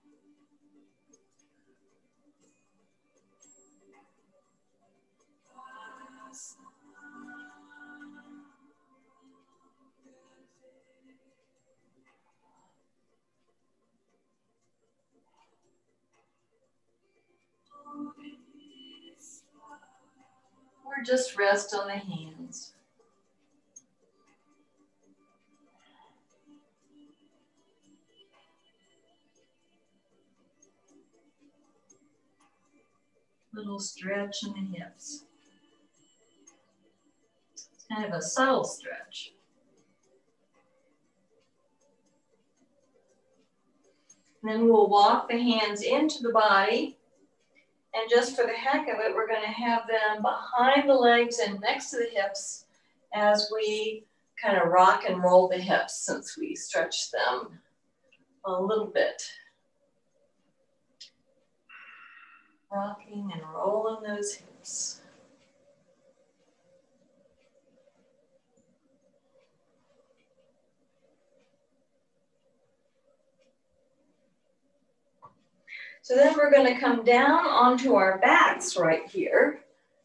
Speaker 2: Or just rest on the hands. Little stretch in the hips. It's kind of a subtle stretch. And then we'll walk the hands into the body. And just for the heck of it, we're going to have them behind the legs and next to the hips as we kind of rock and roll the hips, since we stretch them a little bit. Rocking and rolling those hips. So then we're going to come down onto our backs right here.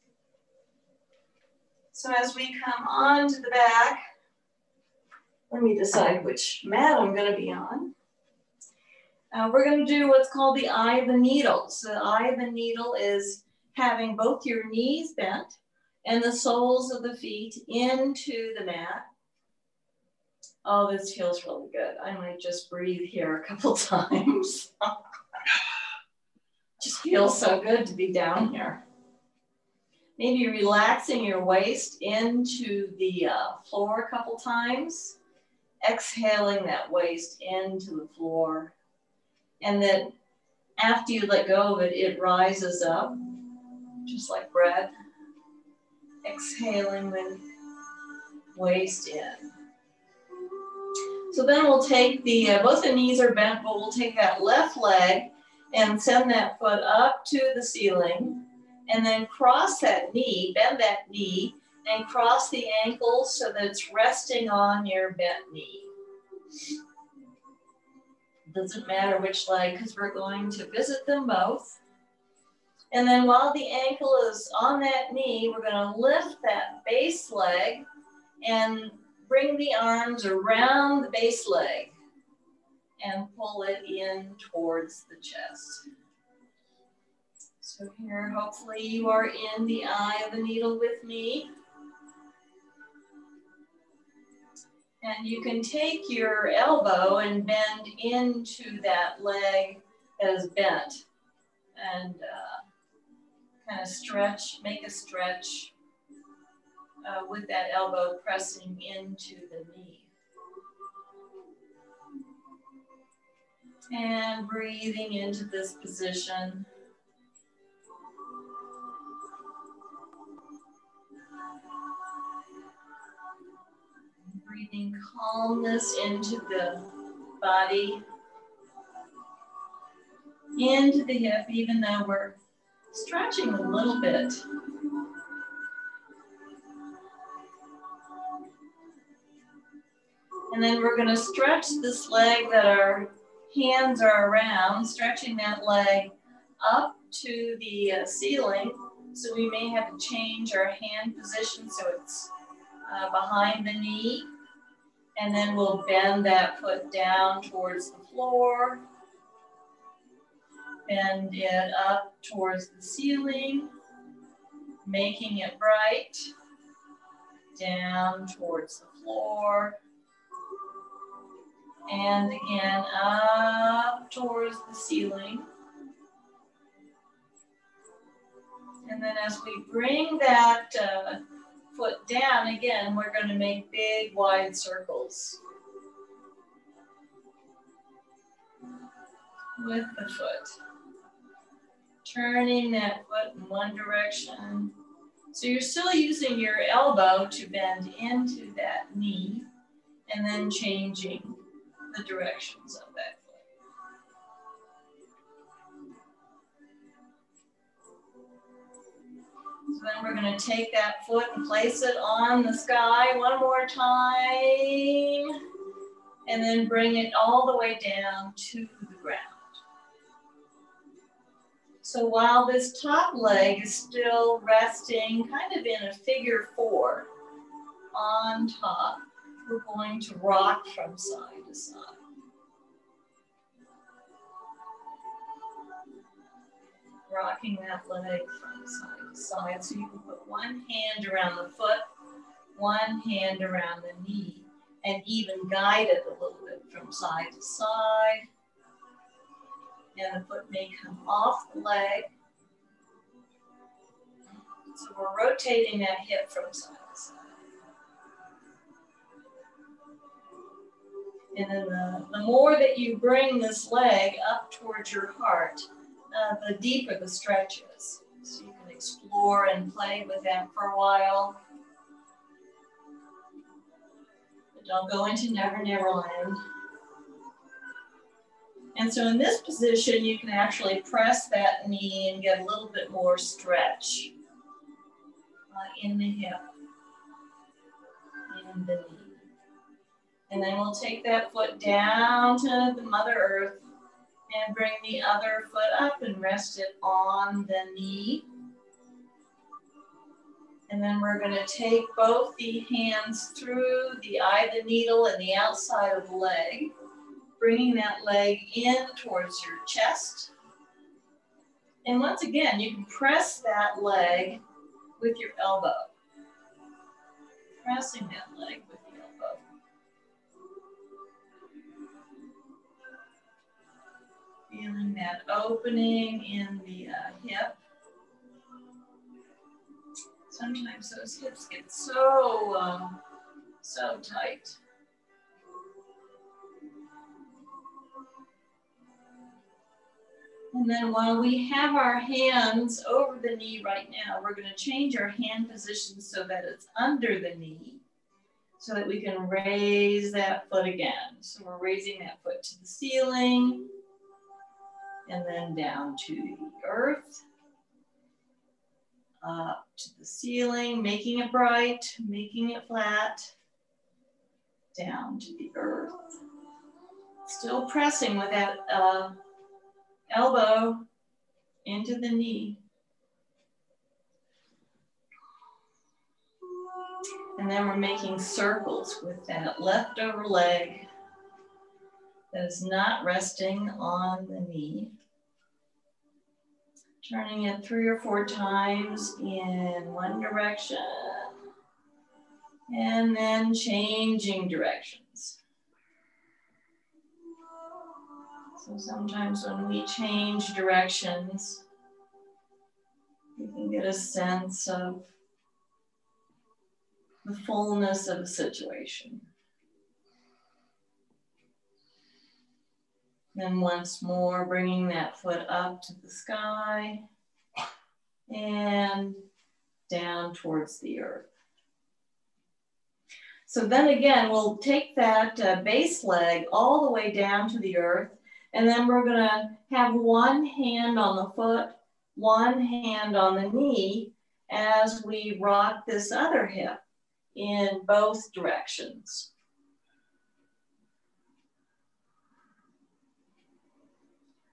Speaker 2: So as we come onto the back, let me decide which mat I'm going to be on. Uh, we're going to do what's called the eye of the needle. So the eye of the needle is having both your knees bent and the soles of the feet into the mat. Oh, this feels really good. I might just breathe here a couple times. Just feels so good to be down here. Maybe relaxing your waist into the uh, floor a couple times. Exhaling that waist into the floor. And then after you let go of it, it rises up, just like breath. Exhaling the waist in. So then we'll take the, uh, both the knees are bent, but we'll take that left leg and send that foot up to the ceiling, and then cross that knee, bend that knee, and cross the ankle so that it's resting on your bent knee. Doesn't matter which leg, because we're going to visit them both. And then while the ankle is on that knee, we're going to lift that base leg and bring the arms around the base leg and pull it in towards the chest. So here, hopefully you are in the eye of the needle with me. And you can take your elbow and bend into that leg that is bent. And uh, kind of stretch, make a stretch uh, with that elbow pressing into the knee. And breathing into this position. Breathing calmness into the body, into the hip, even though we're stretching a little bit. And then we're going to stretch this leg that our hands are around, stretching that leg up to the uh, ceiling. So we may have to change our hand position so it's uh, behind the knee. And then we'll bend that foot down towards the floor. Bend it up towards the ceiling, making it bright. Down towards the floor. And again, up towards the ceiling. And then as we bring that uh, foot down, again, we're going to make big, wide circles with the foot. Turning that foot in one direction. So you're still using your elbow to bend into that knee and then changing the directions of that foot. So then we're going to take that foot and place it on the sky one more time, and then bring it all the way down to the ground. So while this top leg is still resting kind of in a figure four on top, we're going to rock from side to side. Rocking that leg from side to side. So you can put one hand around the foot, one hand around the knee, and even guide it a little bit from side to side. And the foot may come off the leg. So we're rotating that hip from side to side. And then the, the more that you bring this leg up towards your heart, uh, the deeper the stretch is. So you can explore and play with that for a while. But don't go into Never Never Land. And so in this position, you can actually press that knee and get a little bit more stretch uh, in the hip, in the knee. And then we'll take that foot down to the Mother Earth and bring the other foot up and rest it on the knee. And then we're going to take both the hands through the eye of the needle and the outside of the leg, bringing that leg in towards your chest. And once again, you can press that leg with your elbow. Pressing that leg with the elbow. Feeling that opening in the uh, hip. Sometimes those hips get so, uh, so tight. And then while we have our hands over the knee right now, we're going to change our hand position so that it's under the knee, so that we can raise that foot again. So we're raising that foot to the ceiling, and then down to the earth, up to the ceiling, making it bright, making it flat, down to the earth. Still pressing with that uh, elbow into the knee. And then we're making circles with that leftover leg that is not resting on the knee. Turning it three or four times in one direction. And then changing directions. So sometimes when we change directions, you can get a sense of the fullness of a situation. Then once more, bringing that foot up to the sky and down towards the earth. So then again, we'll take that uh, base leg all the way down to the earth. And then we're gonna have one hand on the foot, one hand on the knee as we rock this other hip in both directions.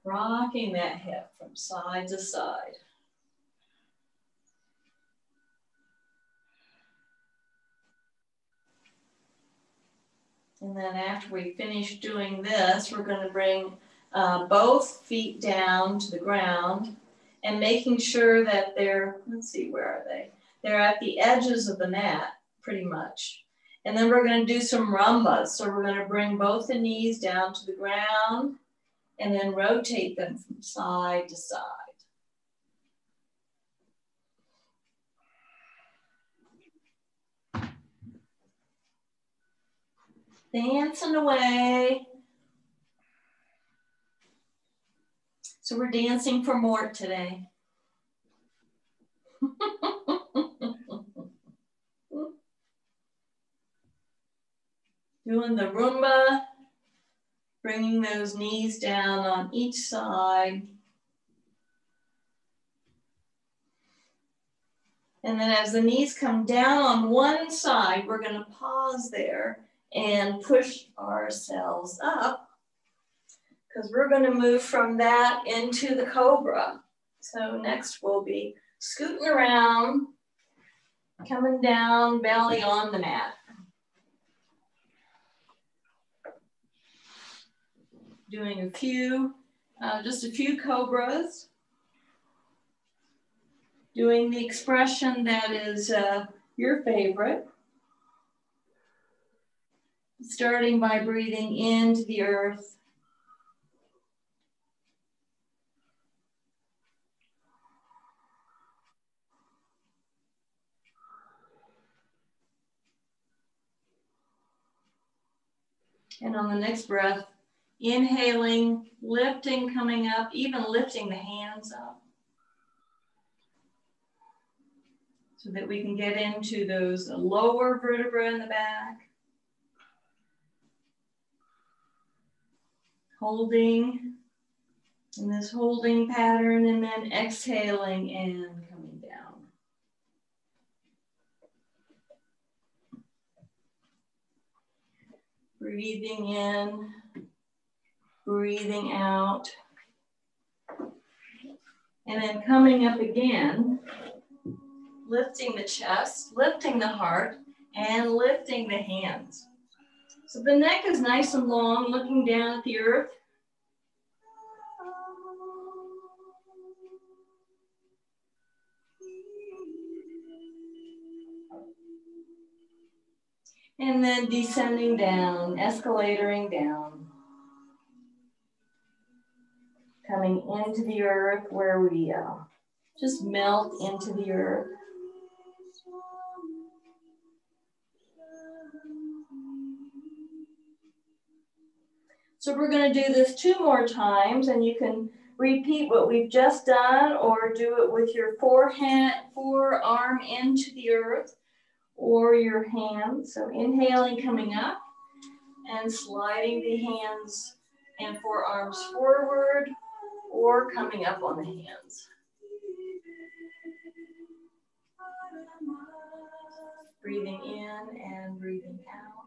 Speaker 2: Rocking that hip from side to side. And then after we finish doing this, we're going to bring uh, both feet down to the ground and making sure that they're, let's see, where are they? They're at the edges of the mat, pretty much. And then we're going to do some rumbas. So we're going to bring both the knees down to the ground and then rotate them from side to side. Dancing away. So we're dancing for Mort today. Doing the rumba, bringing those knees down on each side. And then as the knees come down on one side, we're going to pause there and push ourselves up because we're going to move from that into the cobra. So next we'll be scooting around, coming down, belly on the mat. Doing a few, uh, just a few cobras. Doing the expression that is uh, your favorite. Starting by breathing into the earth. And on the next breath, inhaling, lifting, coming up, even lifting the hands up. So that we can get into those lower vertebrae in the back. Holding in this holding pattern and then exhaling and coming down. Breathing in, breathing out. And then coming up again. Lifting the chest, lifting the heart, and lifting the hands. So the neck is nice and long, looking down at the earth. And then descending down, escalating down. Coming into the earth where we uh, just melt into the earth. So we're going to do this two more times, and you can repeat what we've just done or do it with your forehand, forearm into the earth or your hands. So inhaling, coming up and sliding the hands and forearms forward or coming up on the hands. Breathing in and breathing out.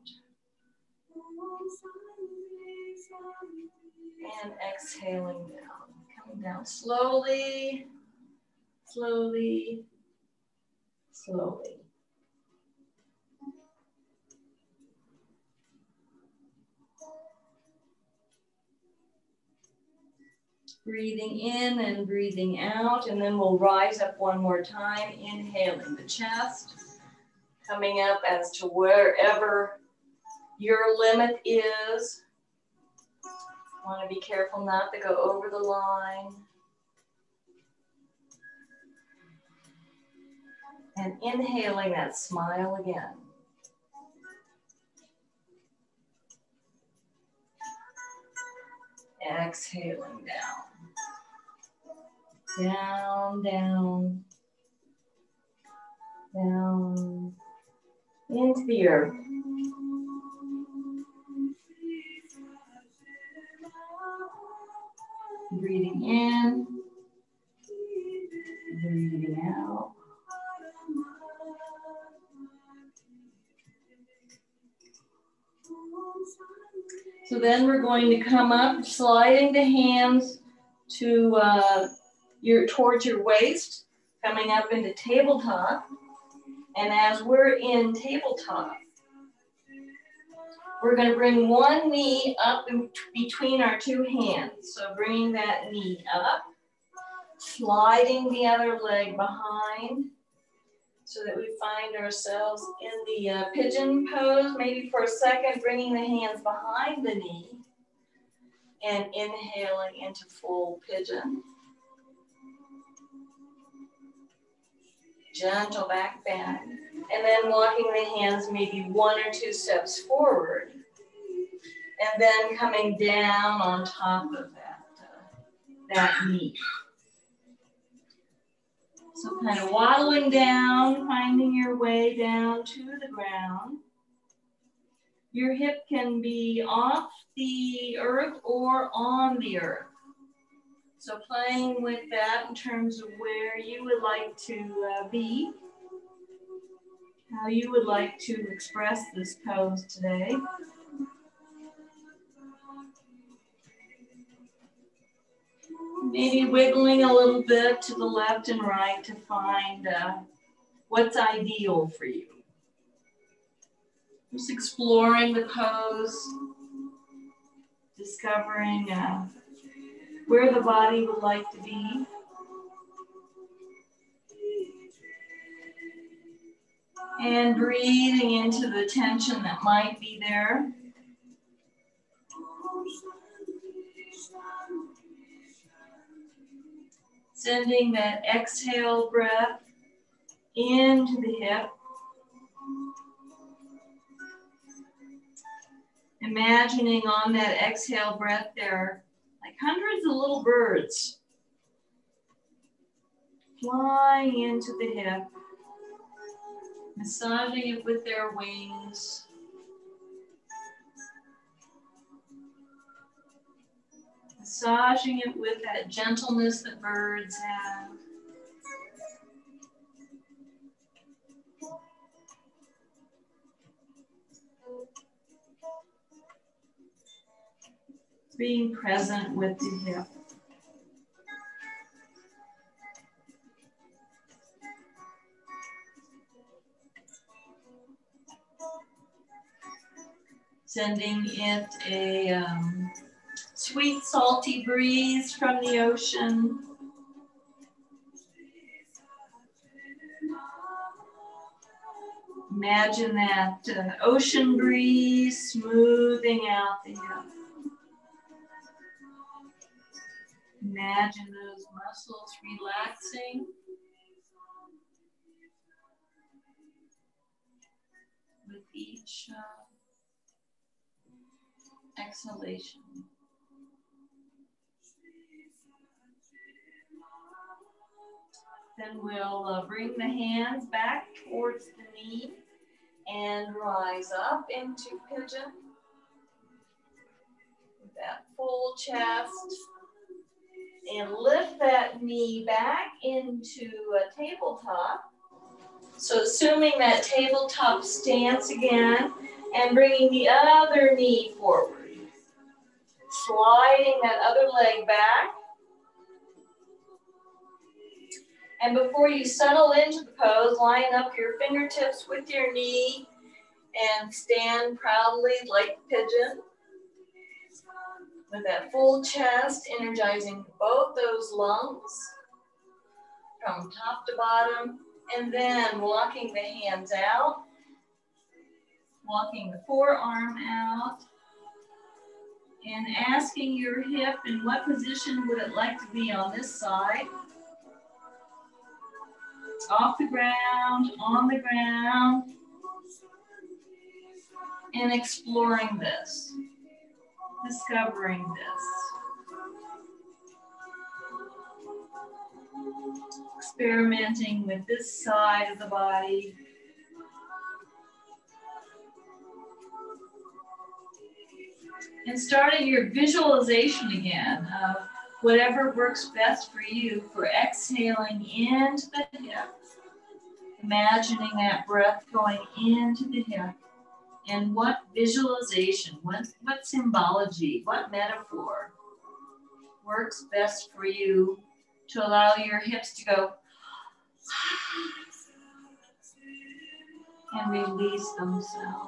Speaker 2: And exhaling down, coming down slowly, slowly, slowly. Breathing in and breathing out, and then we'll rise up one more time, inhaling the chest, coming up as to wherever your limit is. Want to be careful not to go over the line. And inhaling that smile again. Exhaling down. Down, down, down, into the earth. Breathing in, breathing out. So then we're going to come up, sliding the hands to uh, your towards your waist, coming up into tabletop. And as we're in tabletop, we're going to bring one knee up in between our two hands. So bringing that knee up, sliding the other leg behind so that we find ourselves in the uh, pigeon pose. Maybe for a second, bringing the hands behind the knee and inhaling into full pigeon. Gentle back bend. And then walking the hands maybe one or two steps forward. And then coming down on top of that, uh, that knee. So kind of waddling down, finding your way down to the ground. Your hip can be off the earth or on the earth. So playing with that in terms of where you would like to uh, be, how you would like to express this pose today. Maybe wiggling a little bit to the left and right to find uh, what's ideal for you. Just exploring the pose, discovering uh, where the body would like to be. And breathing into the tension that might be there. Sending that exhale breath into the hip. Imagining on that exhale breath there, like hundreds of little birds flying into the hip, massaging it with their wings. Massaging it with that gentleness that birds have. Being present with the hip. Sending it a um, sweet, salty breeze from the ocean. Imagine that uh, ocean breeze smoothing out the hip. Imagine those muscles relaxing with each uh, exhalation. Then we'll uh, bring the hands back towards the knee and rise up into pigeon with that full chest. And lift that knee back into a tabletop. So assuming that tabletop stance again and bringing the other knee forward. Sliding that other leg back. And before you settle into the pose, line up your fingertips with your knee and stand proudly like pigeon. With that full chest, energizing both those lungs from top to bottom, and then walking the hands out, walking the forearm out, and asking your hip in what position would it like to be on this side. Off the ground, on the ground, and exploring this. Discovering this. Experimenting with this side of the body. And starting your visualization again of whatever works best for you for exhaling into the hip. Imagining that breath going into the hip. And what visualization, what, what symbology, what metaphor works best for you to allow your hips to go and release themselves.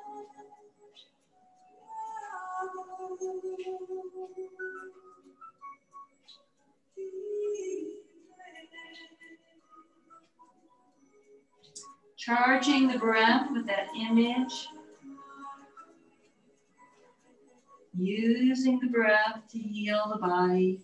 Speaker 2: Charging the breath with that image. Using the breath to heal the body.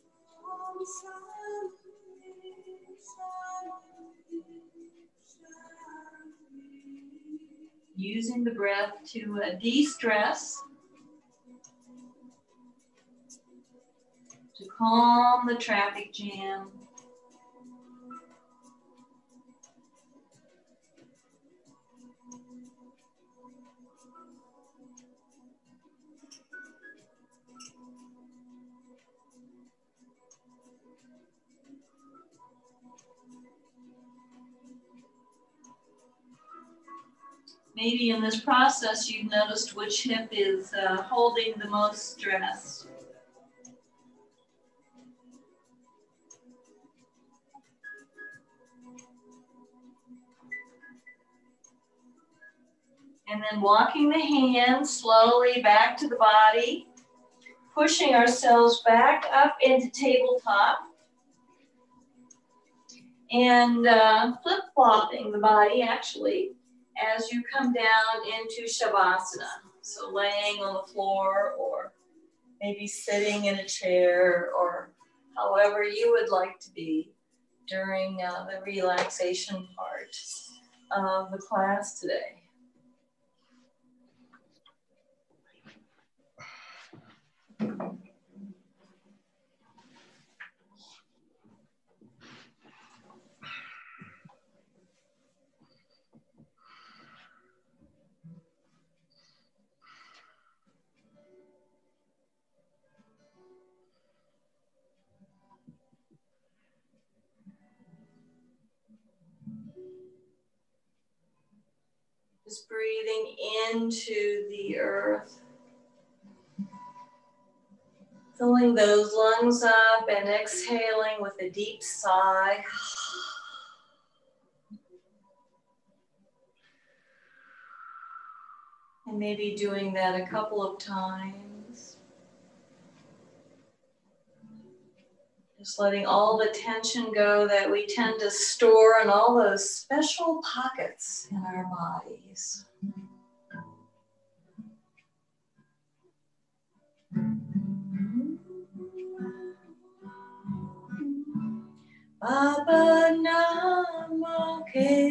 Speaker 2: Using the breath to uh, de-stress. To calm the traffic jam. Maybe in this process, you've noticed which hip is uh, holding the most stress. And then walking the hands slowly back to the body, pushing ourselves back up into tabletop, and uh, flip-flopping the body actually as you come down into Shavasana. So laying on the floor or maybe sitting in a chair or however you would like to be during uh, the relaxation part of the class today. Just breathing into the earth. Filling those lungs up and exhaling with a deep sigh. And maybe doing that a couple of times. Just letting all the tension go that we tend to store in all those special pockets in our bodies. Baba Namo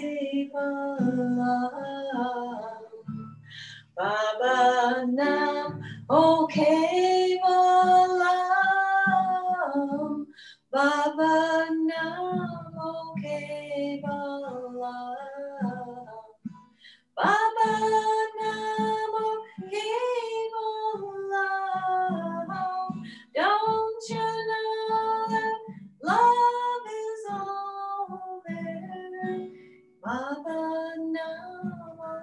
Speaker 2: Kevalam, Baba Namo Kevalam, Baba Namo Kevalam, Baba Namo Kevalam. Don't you know that love is all there? Baba Namo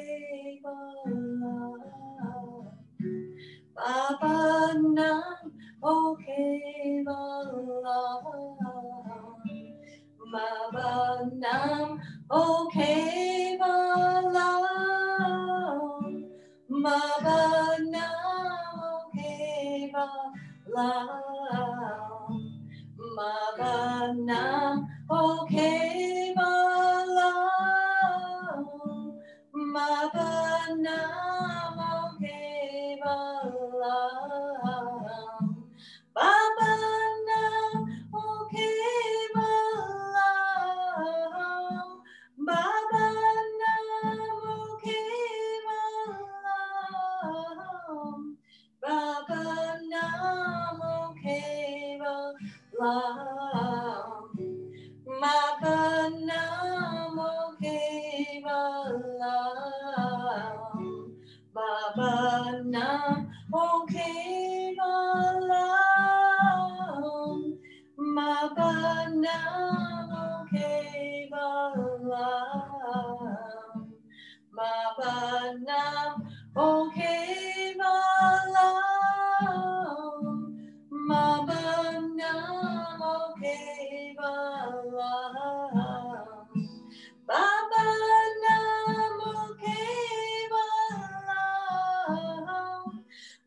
Speaker 2: Kevalam, Baba Namo Kevalam, Baba Namo Kevalam, Baba Namo Kevalam, Baba Namo Kevalam, Baba Namo Kevalam, Baba Namo Kevalam, Baba Namo Kevalam, Baba Namo Kevalam, Baba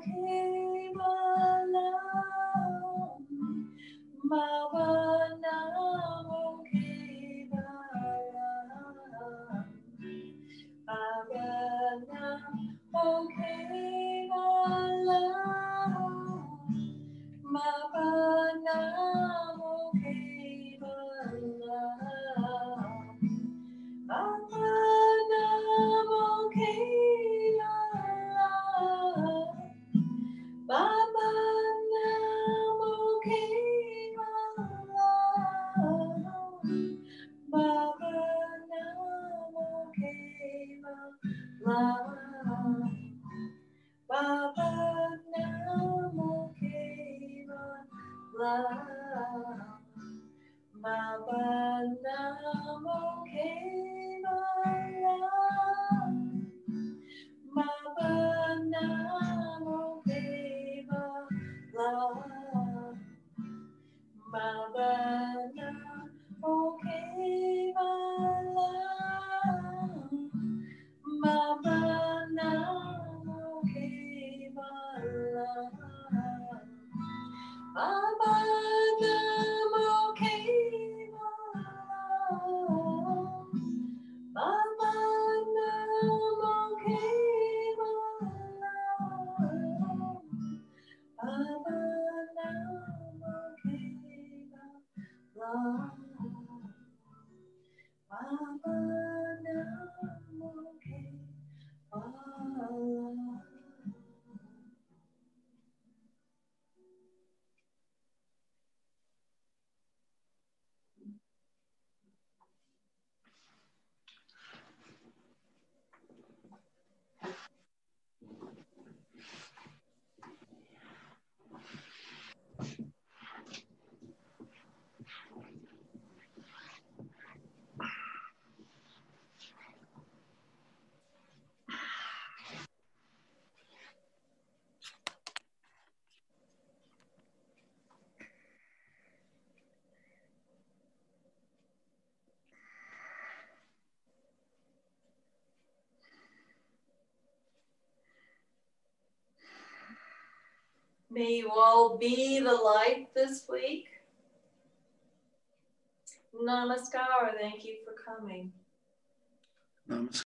Speaker 2: May you all be the light this week. Namaskar. Thank you for coming.
Speaker 1: Namaskar.